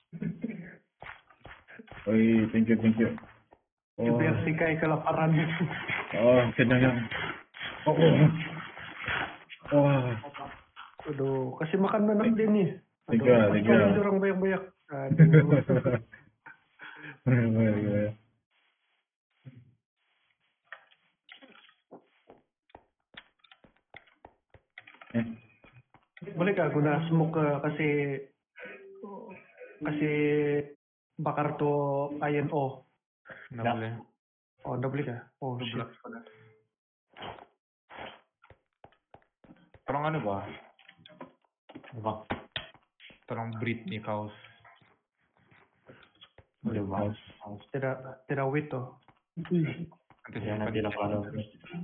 [SPEAKER 3] Wih, thank you. Oh,
[SPEAKER 2] Biar si Kai kelaparan.
[SPEAKER 3] kenyang. Oh,
[SPEAKER 2] Aduh, kasih makan anak dia nih.
[SPEAKER 3] Tiga.
[SPEAKER 2] Pasti orang banyak-banyak. Aduh.
[SPEAKER 3] Boleh.
[SPEAKER 2] Boleh gak guna smoke kasih bakar tuh INO?
[SPEAKER 4] nggak
[SPEAKER 1] Ya.
[SPEAKER 4] boleh.
[SPEAKER 2] Oh, udah boleh kah? Oh shit.
[SPEAKER 4] Tolong anu bah.
[SPEAKER 1] Apa?
[SPEAKER 4] Tolong breed nih kaos.
[SPEAKER 1] Udah bagus.
[SPEAKER 2] Tidak wait tuh.
[SPEAKER 4] Nanti
[SPEAKER 1] Ya
[SPEAKER 4] simpan
[SPEAKER 1] nanti
[SPEAKER 4] di
[SPEAKER 1] lah kalau ada.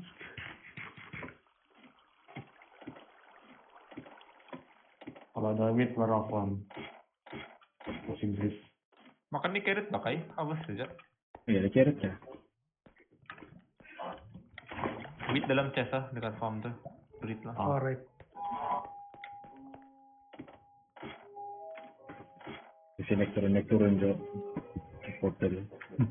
[SPEAKER 1] Kalau ada wheat baru aku pusing Inggris.
[SPEAKER 4] Makan nih carrot pakai. Awas saja.
[SPEAKER 3] Iya, ada carrot ya.
[SPEAKER 4] Wheat dalam chest ah dekat farm tuh. Breed lah.
[SPEAKER 2] Alright.
[SPEAKER 3] Di sini turun Jo. Hotel.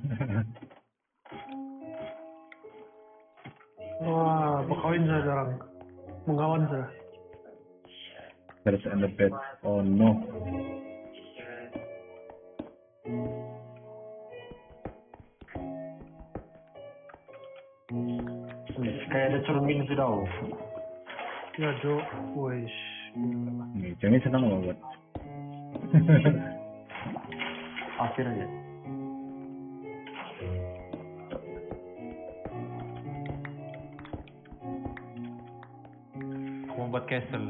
[SPEAKER 2] Wah, bakawin saya orang. Mengawan saya.
[SPEAKER 3] There's on the bed. Oh no.
[SPEAKER 1] Kayak ada cermin sudah.
[SPEAKER 2] Ya Jo, wes.
[SPEAKER 3] Nih, Cemi senang banget.
[SPEAKER 1] Akhir aja.
[SPEAKER 4] Aku mau buat castle.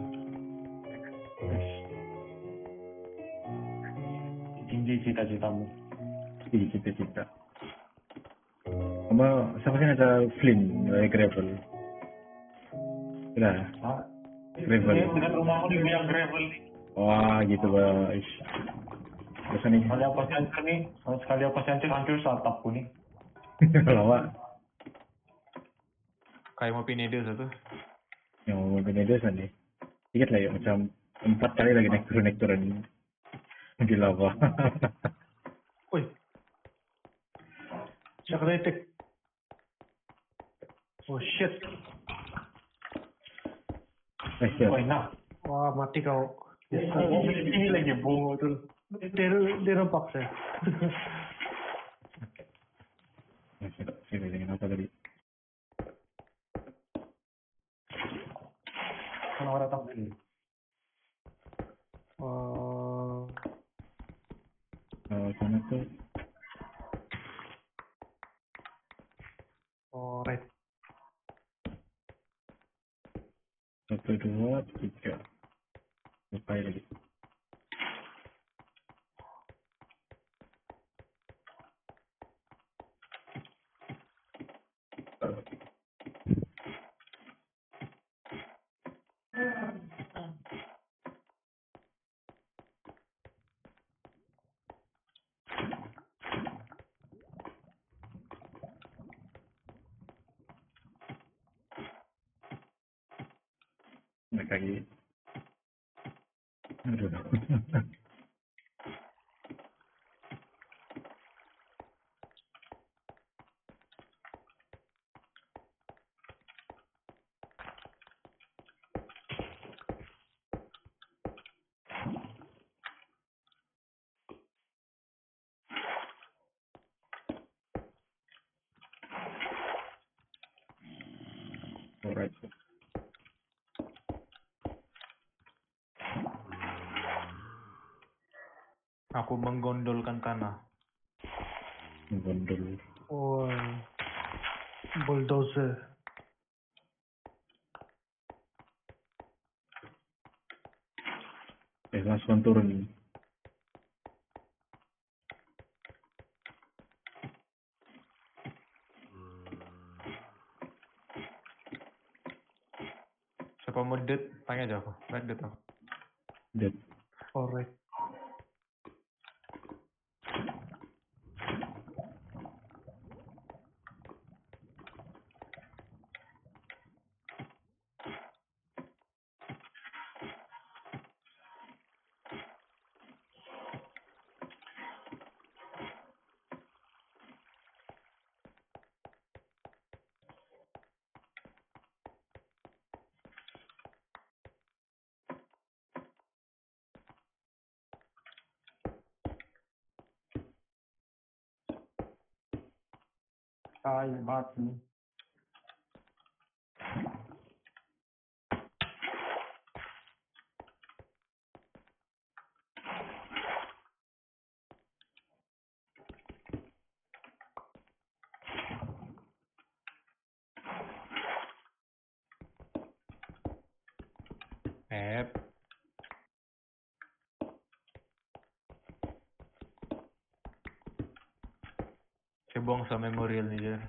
[SPEAKER 1] Tinggi cita-citamu.
[SPEAKER 3] Ih, cita-cita. Siapa sih ada Flynn, gravel. Udah,
[SPEAKER 1] Hah?
[SPEAKER 3] gravel.
[SPEAKER 1] Ini dekat rumahku nih banyak gravel nih.
[SPEAKER 3] Wah, gitu guys. Terus nih,
[SPEAKER 1] Sekali apa sih hancur nih? Sekali apa sih hancur atapku nih.
[SPEAKER 3] lama.
[SPEAKER 4] Kayak mau pindah dia satu.
[SPEAKER 3] Yang mau pindah desa nih. Ingat lah ya, macam 4 kali lagi naik turun di lava.
[SPEAKER 2] Woi. Siapa kritik? Oh shit.
[SPEAKER 3] Siap.
[SPEAKER 1] Oh enak.
[SPEAKER 2] Wah, mati kau.
[SPEAKER 1] Ini lagi bunga tuh.
[SPEAKER 2] Dia nampak saya.
[SPEAKER 3] Sini, dengan apa tadi?
[SPEAKER 1] Kalau orang datang sini.
[SPEAKER 3] Sana tuh.
[SPEAKER 2] Alright.
[SPEAKER 3] 1, 2, 3. Lupain lagi. Naik lagi. Aduh. right.
[SPEAKER 4] Aku menggondolkan tanah.
[SPEAKER 3] Gondol.
[SPEAKER 2] Oh, bulldozer.
[SPEAKER 3] Langsung turun.
[SPEAKER 4] Siapa mau dead? Tanya aja aku. Baik dead aku.
[SPEAKER 3] Dead.
[SPEAKER 2] Alright.
[SPEAKER 1] Tai batu.
[SPEAKER 4] Saya buang sama memorial nih, Jar.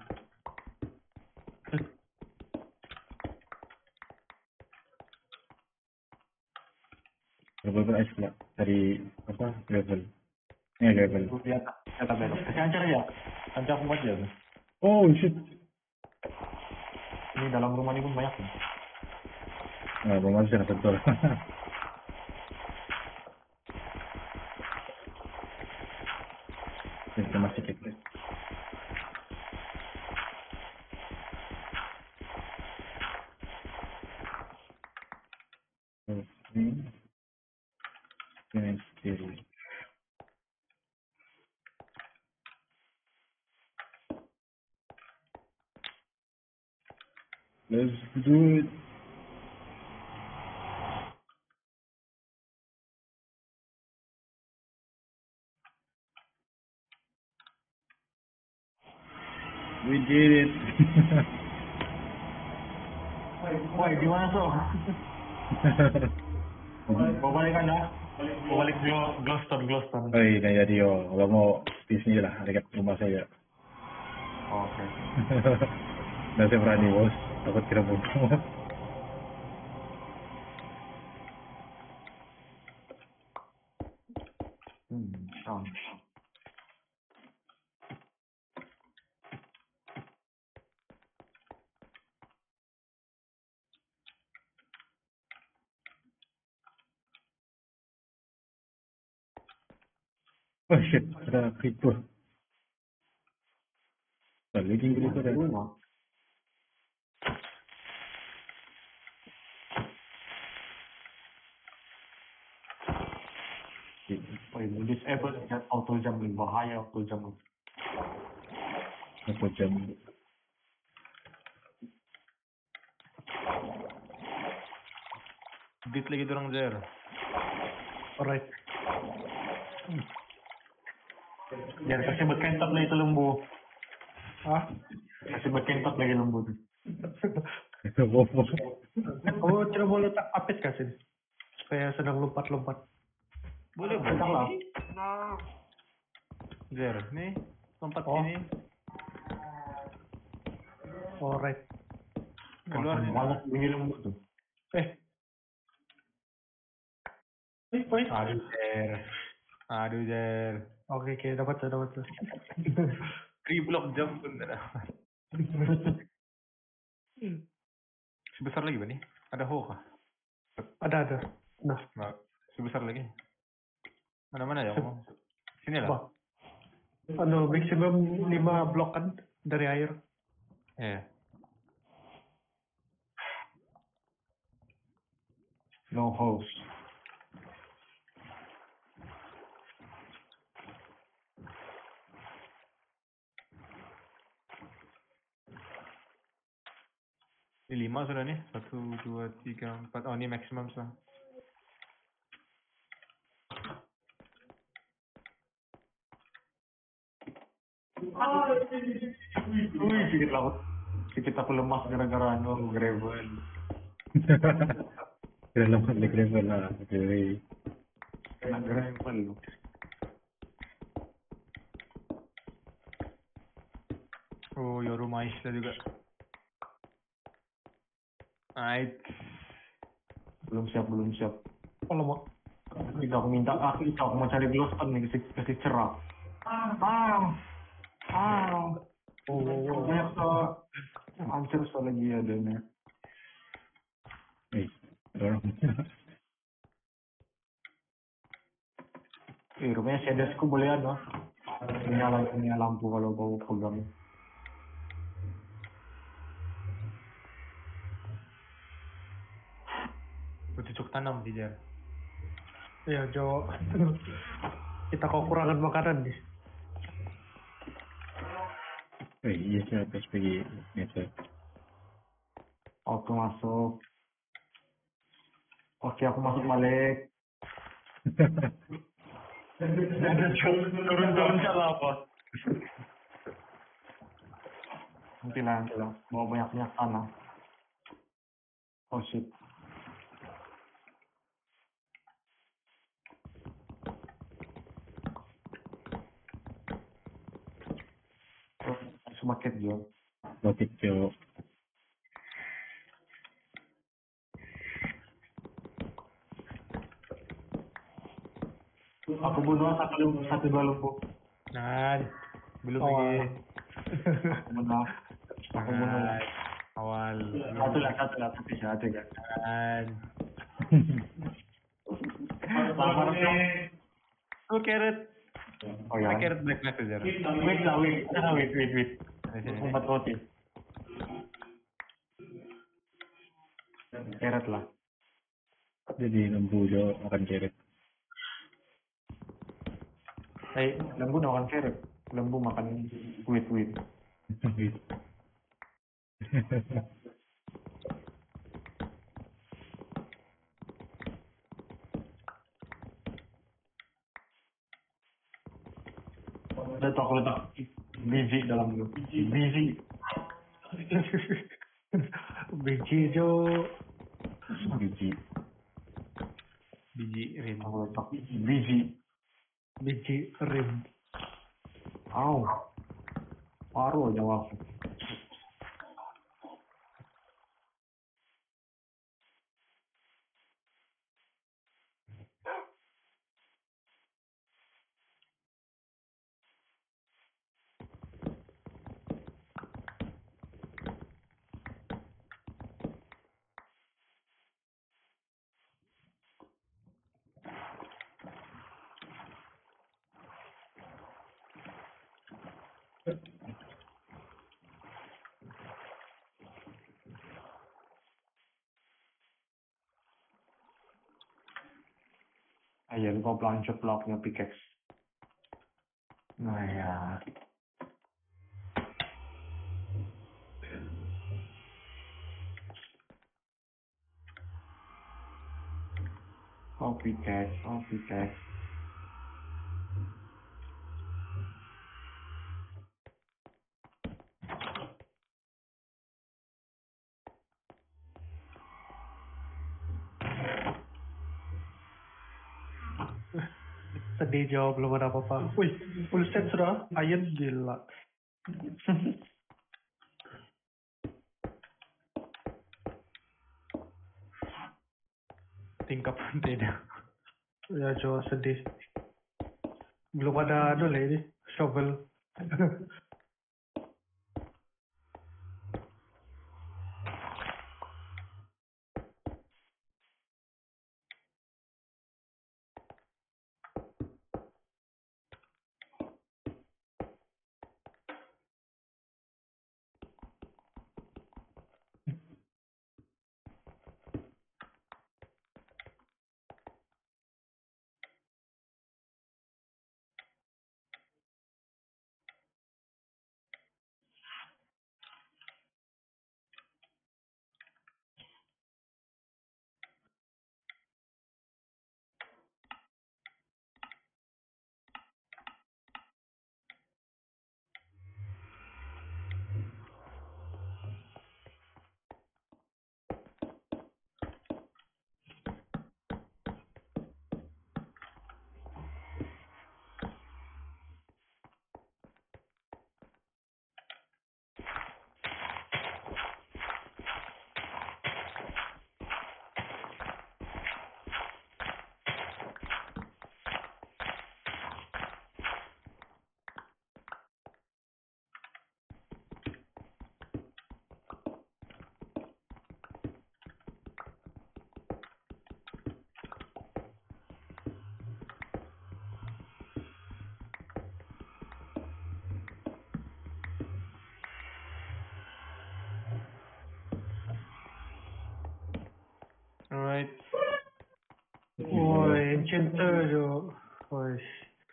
[SPEAKER 3] Berapa ice lah dari apa level? Level.
[SPEAKER 1] Di atas. Kata belok. Kasih ancar ya. Ancar aku buat ya.
[SPEAKER 3] Oh shit.
[SPEAKER 1] Ini dalam rumah ini pun banyak nih.
[SPEAKER 3] Nah, belum masih ada betul. Kita masih kita. Ini sendiri. Let's do it. We did it.
[SPEAKER 1] Woi, di mana so? Bawa balik kan ya? Bawa balik Glowstone.
[SPEAKER 3] Oh iya, jadi kalau mau di sini lah dekat rumah saya.
[SPEAKER 1] Oke.
[SPEAKER 3] Dan saya berani bos, takut kira bunuh.
[SPEAKER 1] Sound.
[SPEAKER 3] Oh shit, ada creeper. Leading creeper ada.
[SPEAKER 1] Rumah. Oh, ini disable dan auto jam lebih bahaya auto jam.
[SPEAKER 3] Apa jam?
[SPEAKER 4] Dit lagi dorong, Jar.
[SPEAKER 2] Alright.
[SPEAKER 1] Jangan kasih berkentot lagi itu lembu.
[SPEAKER 2] Ah?
[SPEAKER 1] Kasih berkentot lagi lembu tuh.
[SPEAKER 3] Itu bobo.
[SPEAKER 2] Oh, coba letak apit kasih. Supaya sedang lompat-lompat.
[SPEAKER 4] Boleh,
[SPEAKER 1] Bentar lah.
[SPEAKER 4] Jar, nih. Lompat
[SPEAKER 2] Oh.
[SPEAKER 4] sini.
[SPEAKER 2] Alright.
[SPEAKER 4] Keluar nih.
[SPEAKER 1] Banget ini lembu tuh.
[SPEAKER 2] Wait.
[SPEAKER 4] Aduh, Jar.
[SPEAKER 2] Oke, dapat tuh.
[SPEAKER 4] Reblok jam pun ada. Sebesar lagi, Bani? Ada hoka?
[SPEAKER 2] Ada. Nah,
[SPEAKER 4] Nah, sebesar lagi. Mana-mana ya, ngomong. Sini lah.
[SPEAKER 2] wah. Maximum 5 blok kan dari air.
[SPEAKER 4] Iya.
[SPEAKER 1] No hose.
[SPEAKER 4] Ini 5 sudah nih. 1, 2, 3, 4. Oh, ini maksimum sudah.
[SPEAKER 1] Wih, sedikit aku lemas gara-gara gravel.
[SPEAKER 3] Kira lemah di level lah. Jadi,
[SPEAKER 1] Kena gravel.
[SPEAKER 4] Oh, Yoru Mais lah juga. Nice.
[SPEAKER 1] Belum siap.
[SPEAKER 2] Kalau mau
[SPEAKER 1] Aku minta, aku mau cari glowstone nih, kasih cerah. Banyak hancur lagi adanya.
[SPEAKER 3] orang.
[SPEAKER 1] Rupanya shadesku boleh punya lampu kalau kau pegang.
[SPEAKER 4] Bercocok tanam sih, Jar.
[SPEAKER 2] ya Jo, kita kekurangan makanan nih.
[SPEAKER 3] Iya sih atas pergi ngecer.
[SPEAKER 1] Oke masuk. Oke aku masuk balik.
[SPEAKER 2] Turun salah apa?
[SPEAKER 1] Nanti lah. Bawa banyak tanah. Oh shit. Semakin Jo.
[SPEAKER 3] Bakit Jo.
[SPEAKER 1] Aku bunuh satu dua lumpuh.
[SPEAKER 4] Nah, belum
[SPEAKER 2] Oh,
[SPEAKER 4] lagi.
[SPEAKER 1] Aku bunuh.
[SPEAKER 4] Nah, awal.
[SPEAKER 1] Satu lah tapi satu kan.
[SPEAKER 4] Nah.
[SPEAKER 1] Lapar dong.
[SPEAKER 4] Oh, carrot.
[SPEAKER 1] Oh ya.
[SPEAKER 4] Carrot black knife, Jar.
[SPEAKER 1] Wait. Empat roti. Carrot lah.
[SPEAKER 3] Jadi lembu Jo makan carrot.
[SPEAKER 1] Lembu makan carrot. Lembu makan wheat. Aku letak biji dalam dulu. Biji.
[SPEAKER 2] biji Jo,
[SPEAKER 3] Biji.
[SPEAKER 4] Biji rin.
[SPEAKER 1] Aku letak biji.
[SPEAKER 2] biji rim.
[SPEAKER 1] Au. Paru aja aku. Ayan, kau plancha blocknya pickaxe. Nah ya. Oh pickaxe.
[SPEAKER 2] Sedih Jo, belum ada apa-apa. Wih, full set sudah. Iron gila.
[SPEAKER 4] Tingkap tidak.
[SPEAKER 2] Ya Jo, sedih. Belum ada lah ini, shovel. Enchanter jo. Wais.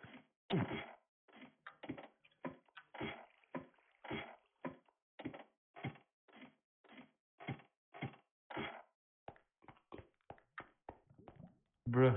[SPEAKER 4] Bro.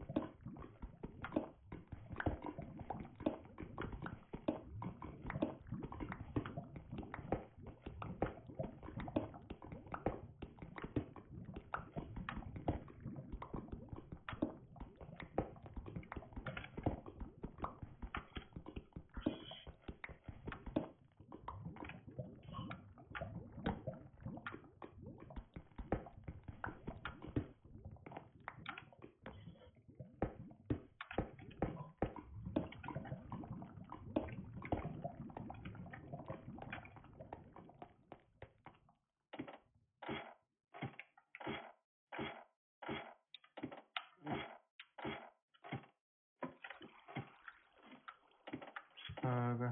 [SPEAKER 4] Astaga.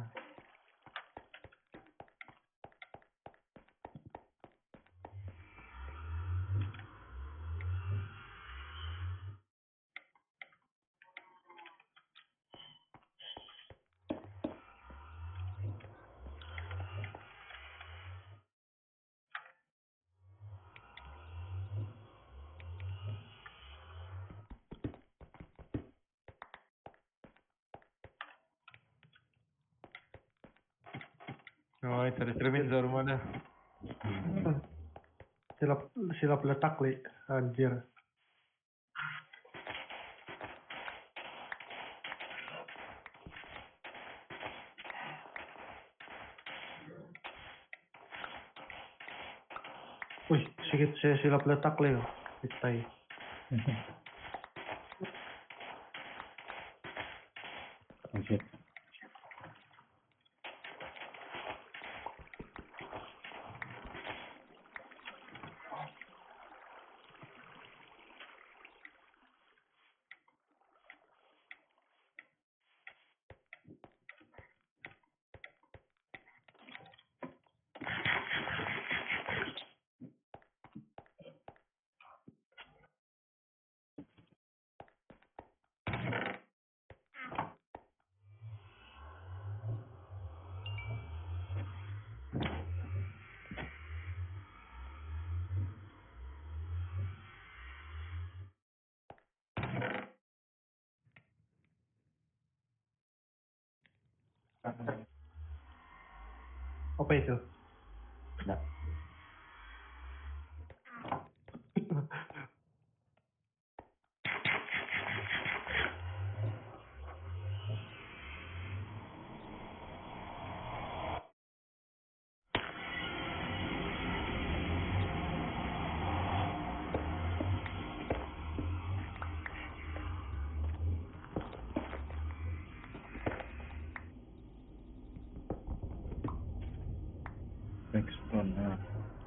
[SPEAKER 4] Oh, itu cermin sa rumah dah.
[SPEAKER 2] Silap letak li. Anjir. Wih, sikit saya silap letak li. Itai.
[SPEAKER 3] Oh shit.
[SPEAKER 2] Apa itu?
[SPEAKER 1] Enggak.
[SPEAKER 3] Backstone. Ah.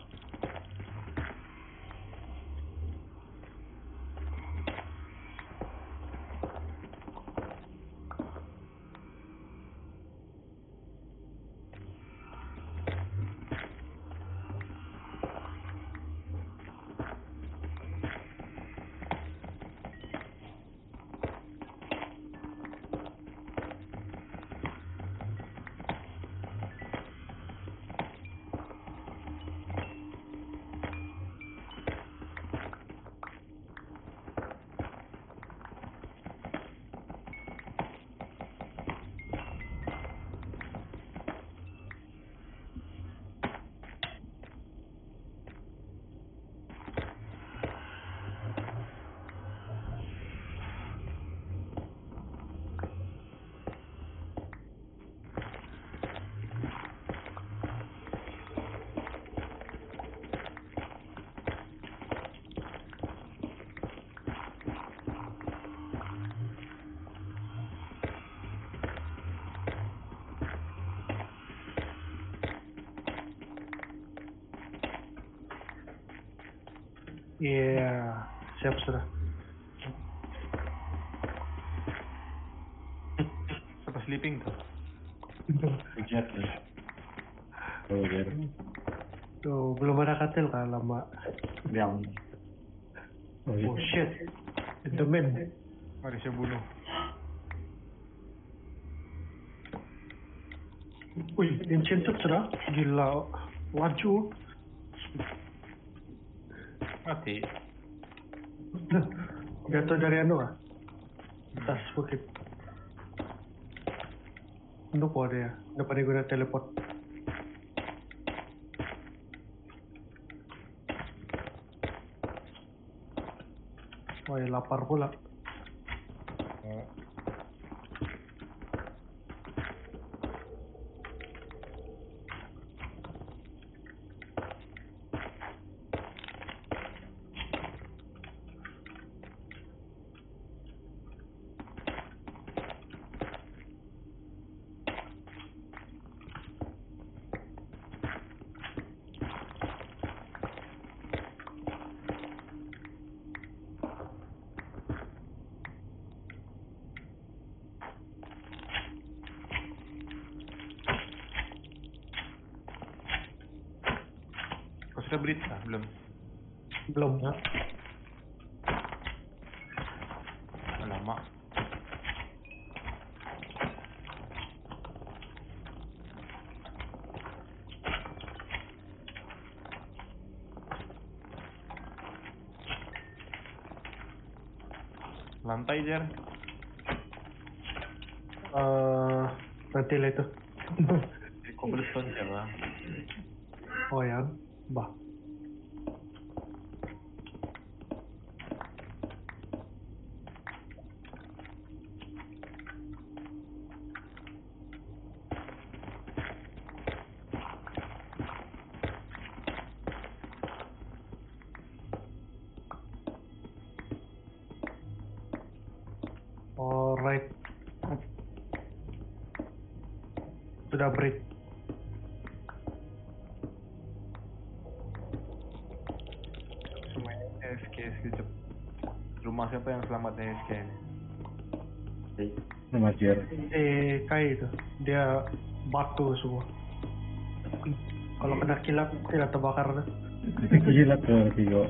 [SPEAKER 2] Iya, siap sudah.
[SPEAKER 4] Siapa sleeping tuh?
[SPEAKER 1] Jet deh.
[SPEAKER 3] Oh biar.
[SPEAKER 2] Tuh, belum ada katil kan lama.
[SPEAKER 1] Diam.
[SPEAKER 3] Oh
[SPEAKER 2] Oh
[SPEAKER 3] shit.
[SPEAKER 2] shit. The man.
[SPEAKER 4] Mari saya bunuh.
[SPEAKER 2] Wih, enchanted sudah. Gila. Laju.
[SPEAKER 4] Mati.
[SPEAKER 2] Jatuh dari anu ah. Atas bukit. Lupa dia. Dapat dia guna teleport. Wah, lapar pula.
[SPEAKER 4] Oh. Kau sudah beli belum?
[SPEAKER 2] Belum ya.
[SPEAKER 4] Alamak. Lantai Jer.
[SPEAKER 2] Nanti lah itu.
[SPEAKER 4] Cobblestone siapa?
[SPEAKER 2] Oh ya. Bah. Alright. Sudah break.
[SPEAKER 4] Semua AFK sekejap. Rumah siapa yang selamat AFK ini?
[SPEAKER 3] Nama Jer.
[SPEAKER 2] Kai itu. Dia batu semua. Kalau kena kilat, tidak terbakar.
[SPEAKER 3] Itu gila tuh Tigo.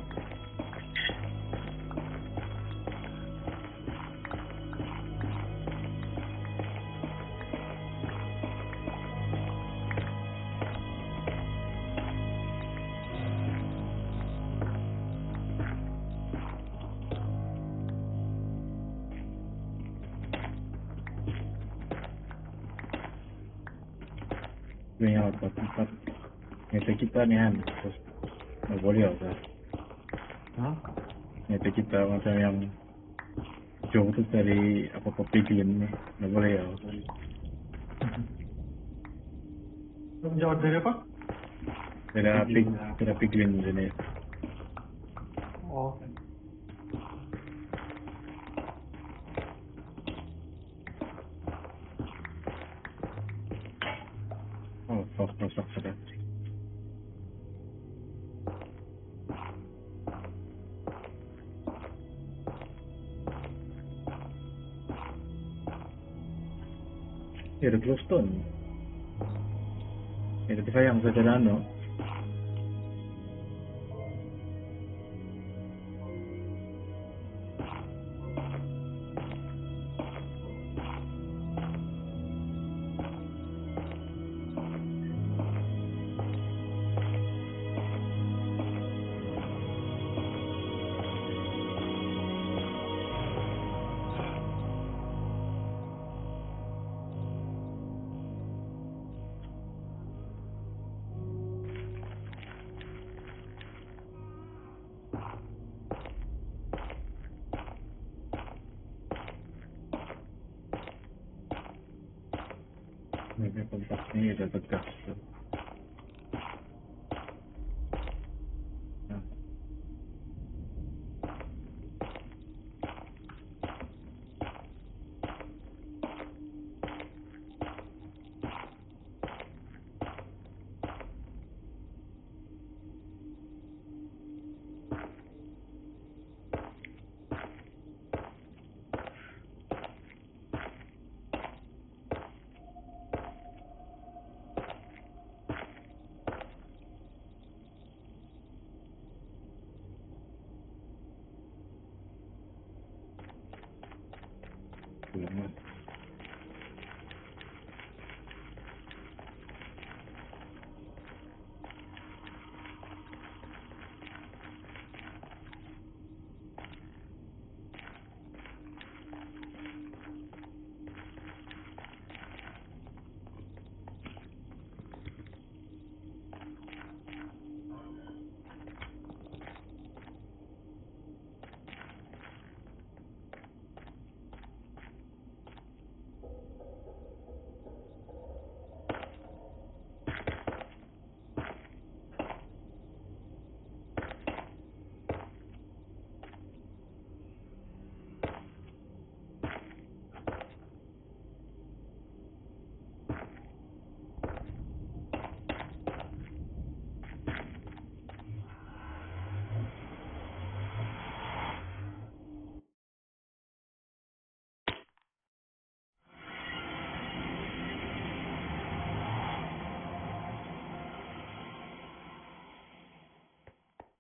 [SPEAKER 3] Yang apa tempat nyata kita nih kan terus nggak boleh apa
[SPEAKER 1] Hah?
[SPEAKER 3] nyata kita macam yang jauh tuh dari apa piglin nih nggak boleh ya
[SPEAKER 2] Jauh dari apa?
[SPEAKER 3] tidak piglin jadi
[SPEAKER 2] Oh.
[SPEAKER 3] sok sudah ya ada glowstone ya tapi sayang saya tidak ada ini kompas ini udah tegas tuh. Nah,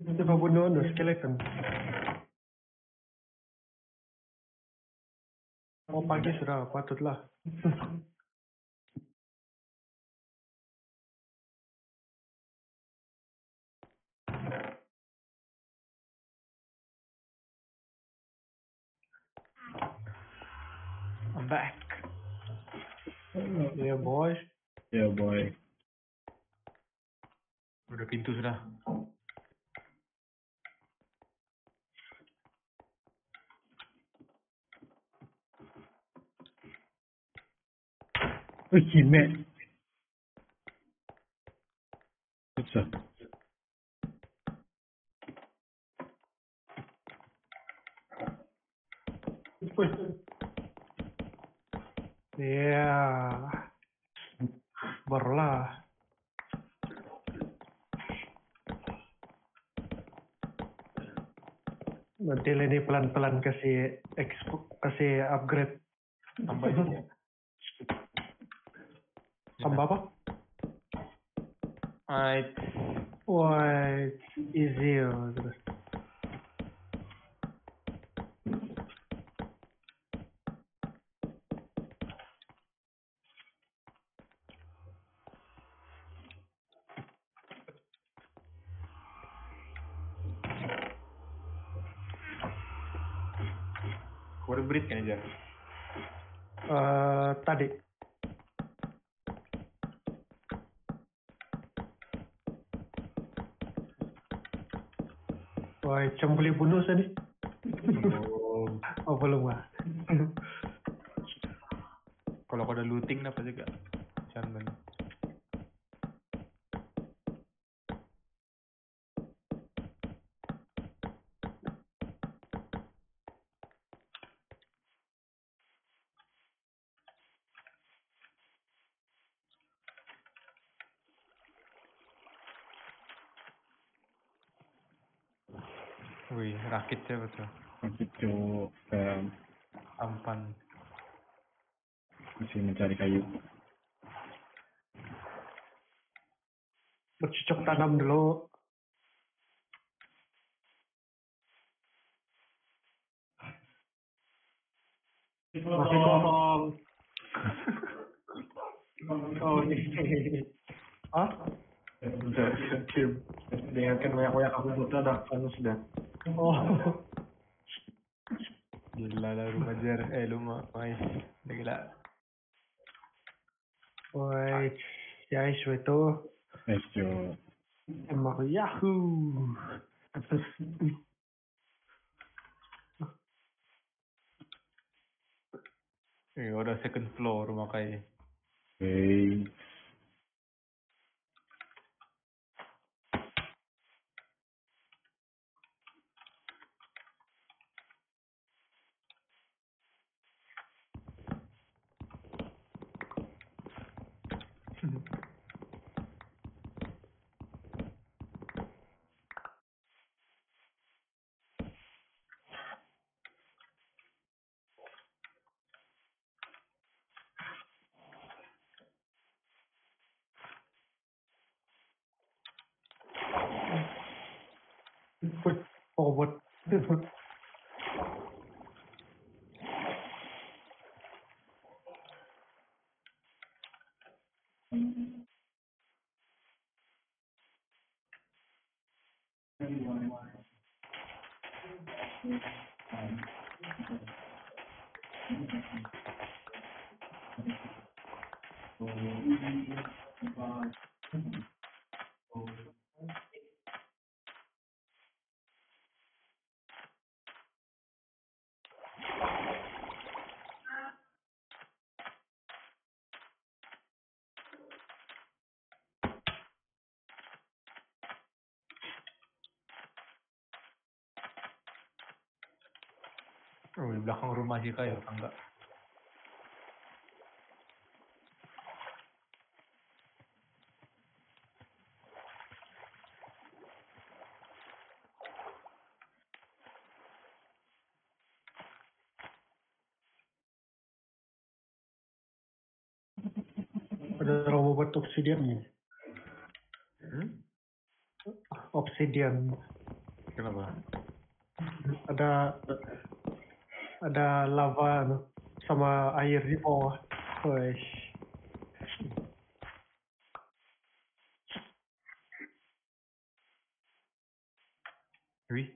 [SPEAKER 2] Coba bunuh skeleton. Oh pagi sudah, patutlah.
[SPEAKER 4] I'm back.
[SPEAKER 2] Yeah boys.
[SPEAKER 3] Ya boy.
[SPEAKER 4] Udah pintu sudah.
[SPEAKER 3] Wih, Kime. Susah.
[SPEAKER 2] Yeah. Barulah. Nanti Lenny pelan-pelan kasih upgrade.
[SPEAKER 4] Tambah ini.
[SPEAKER 2] Tambah apa?
[SPEAKER 4] Alright.
[SPEAKER 2] Wah, easy oh, terus.
[SPEAKER 4] Baru breed kan aja.
[SPEAKER 2] Tadi. Wah, boleh bunuh tadi. Oh belum ah.
[SPEAKER 4] Kalau kau ada looting apa juga. Jangan. Wih, rakit siapa tuh?
[SPEAKER 3] Itu
[SPEAKER 4] Ampan.
[SPEAKER 3] masih mencari kayu.
[SPEAKER 2] Bercocok tanam dulu. Masih kosong. Oh ini. Ah?
[SPEAKER 1] Sudah, cium. Dengarkan banyak-banyak aku buta dah, anu sudah.
[SPEAKER 2] Oh.
[SPEAKER 4] Gila lah rumah jar. Rumah mais. Udah gila.
[SPEAKER 2] Wah, ya itu.
[SPEAKER 3] Jo.
[SPEAKER 2] Emang Yahoo.
[SPEAKER 4] Udah second floor rumah kai.
[SPEAKER 3] Hey.
[SPEAKER 2] Forward.
[SPEAKER 4] Oh, di belakang rumah sih kai tangga.
[SPEAKER 2] Ada orang buat obsidian nih.
[SPEAKER 4] Hmm?
[SPEAKER 2] Obsidian.
[SPEAKER 4] Kenapa?
[SPEAKER 2] Ada lava sama air di bawah. Wesh.
[SPEAKER 4] Wih.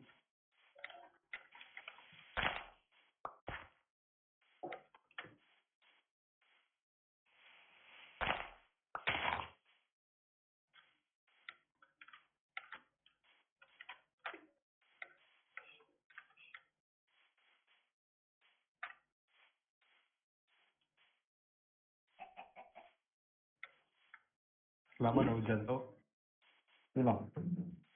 [SPEAKER 4] Lama ada hujan tuh.
[SPEAKER 1] Hilang.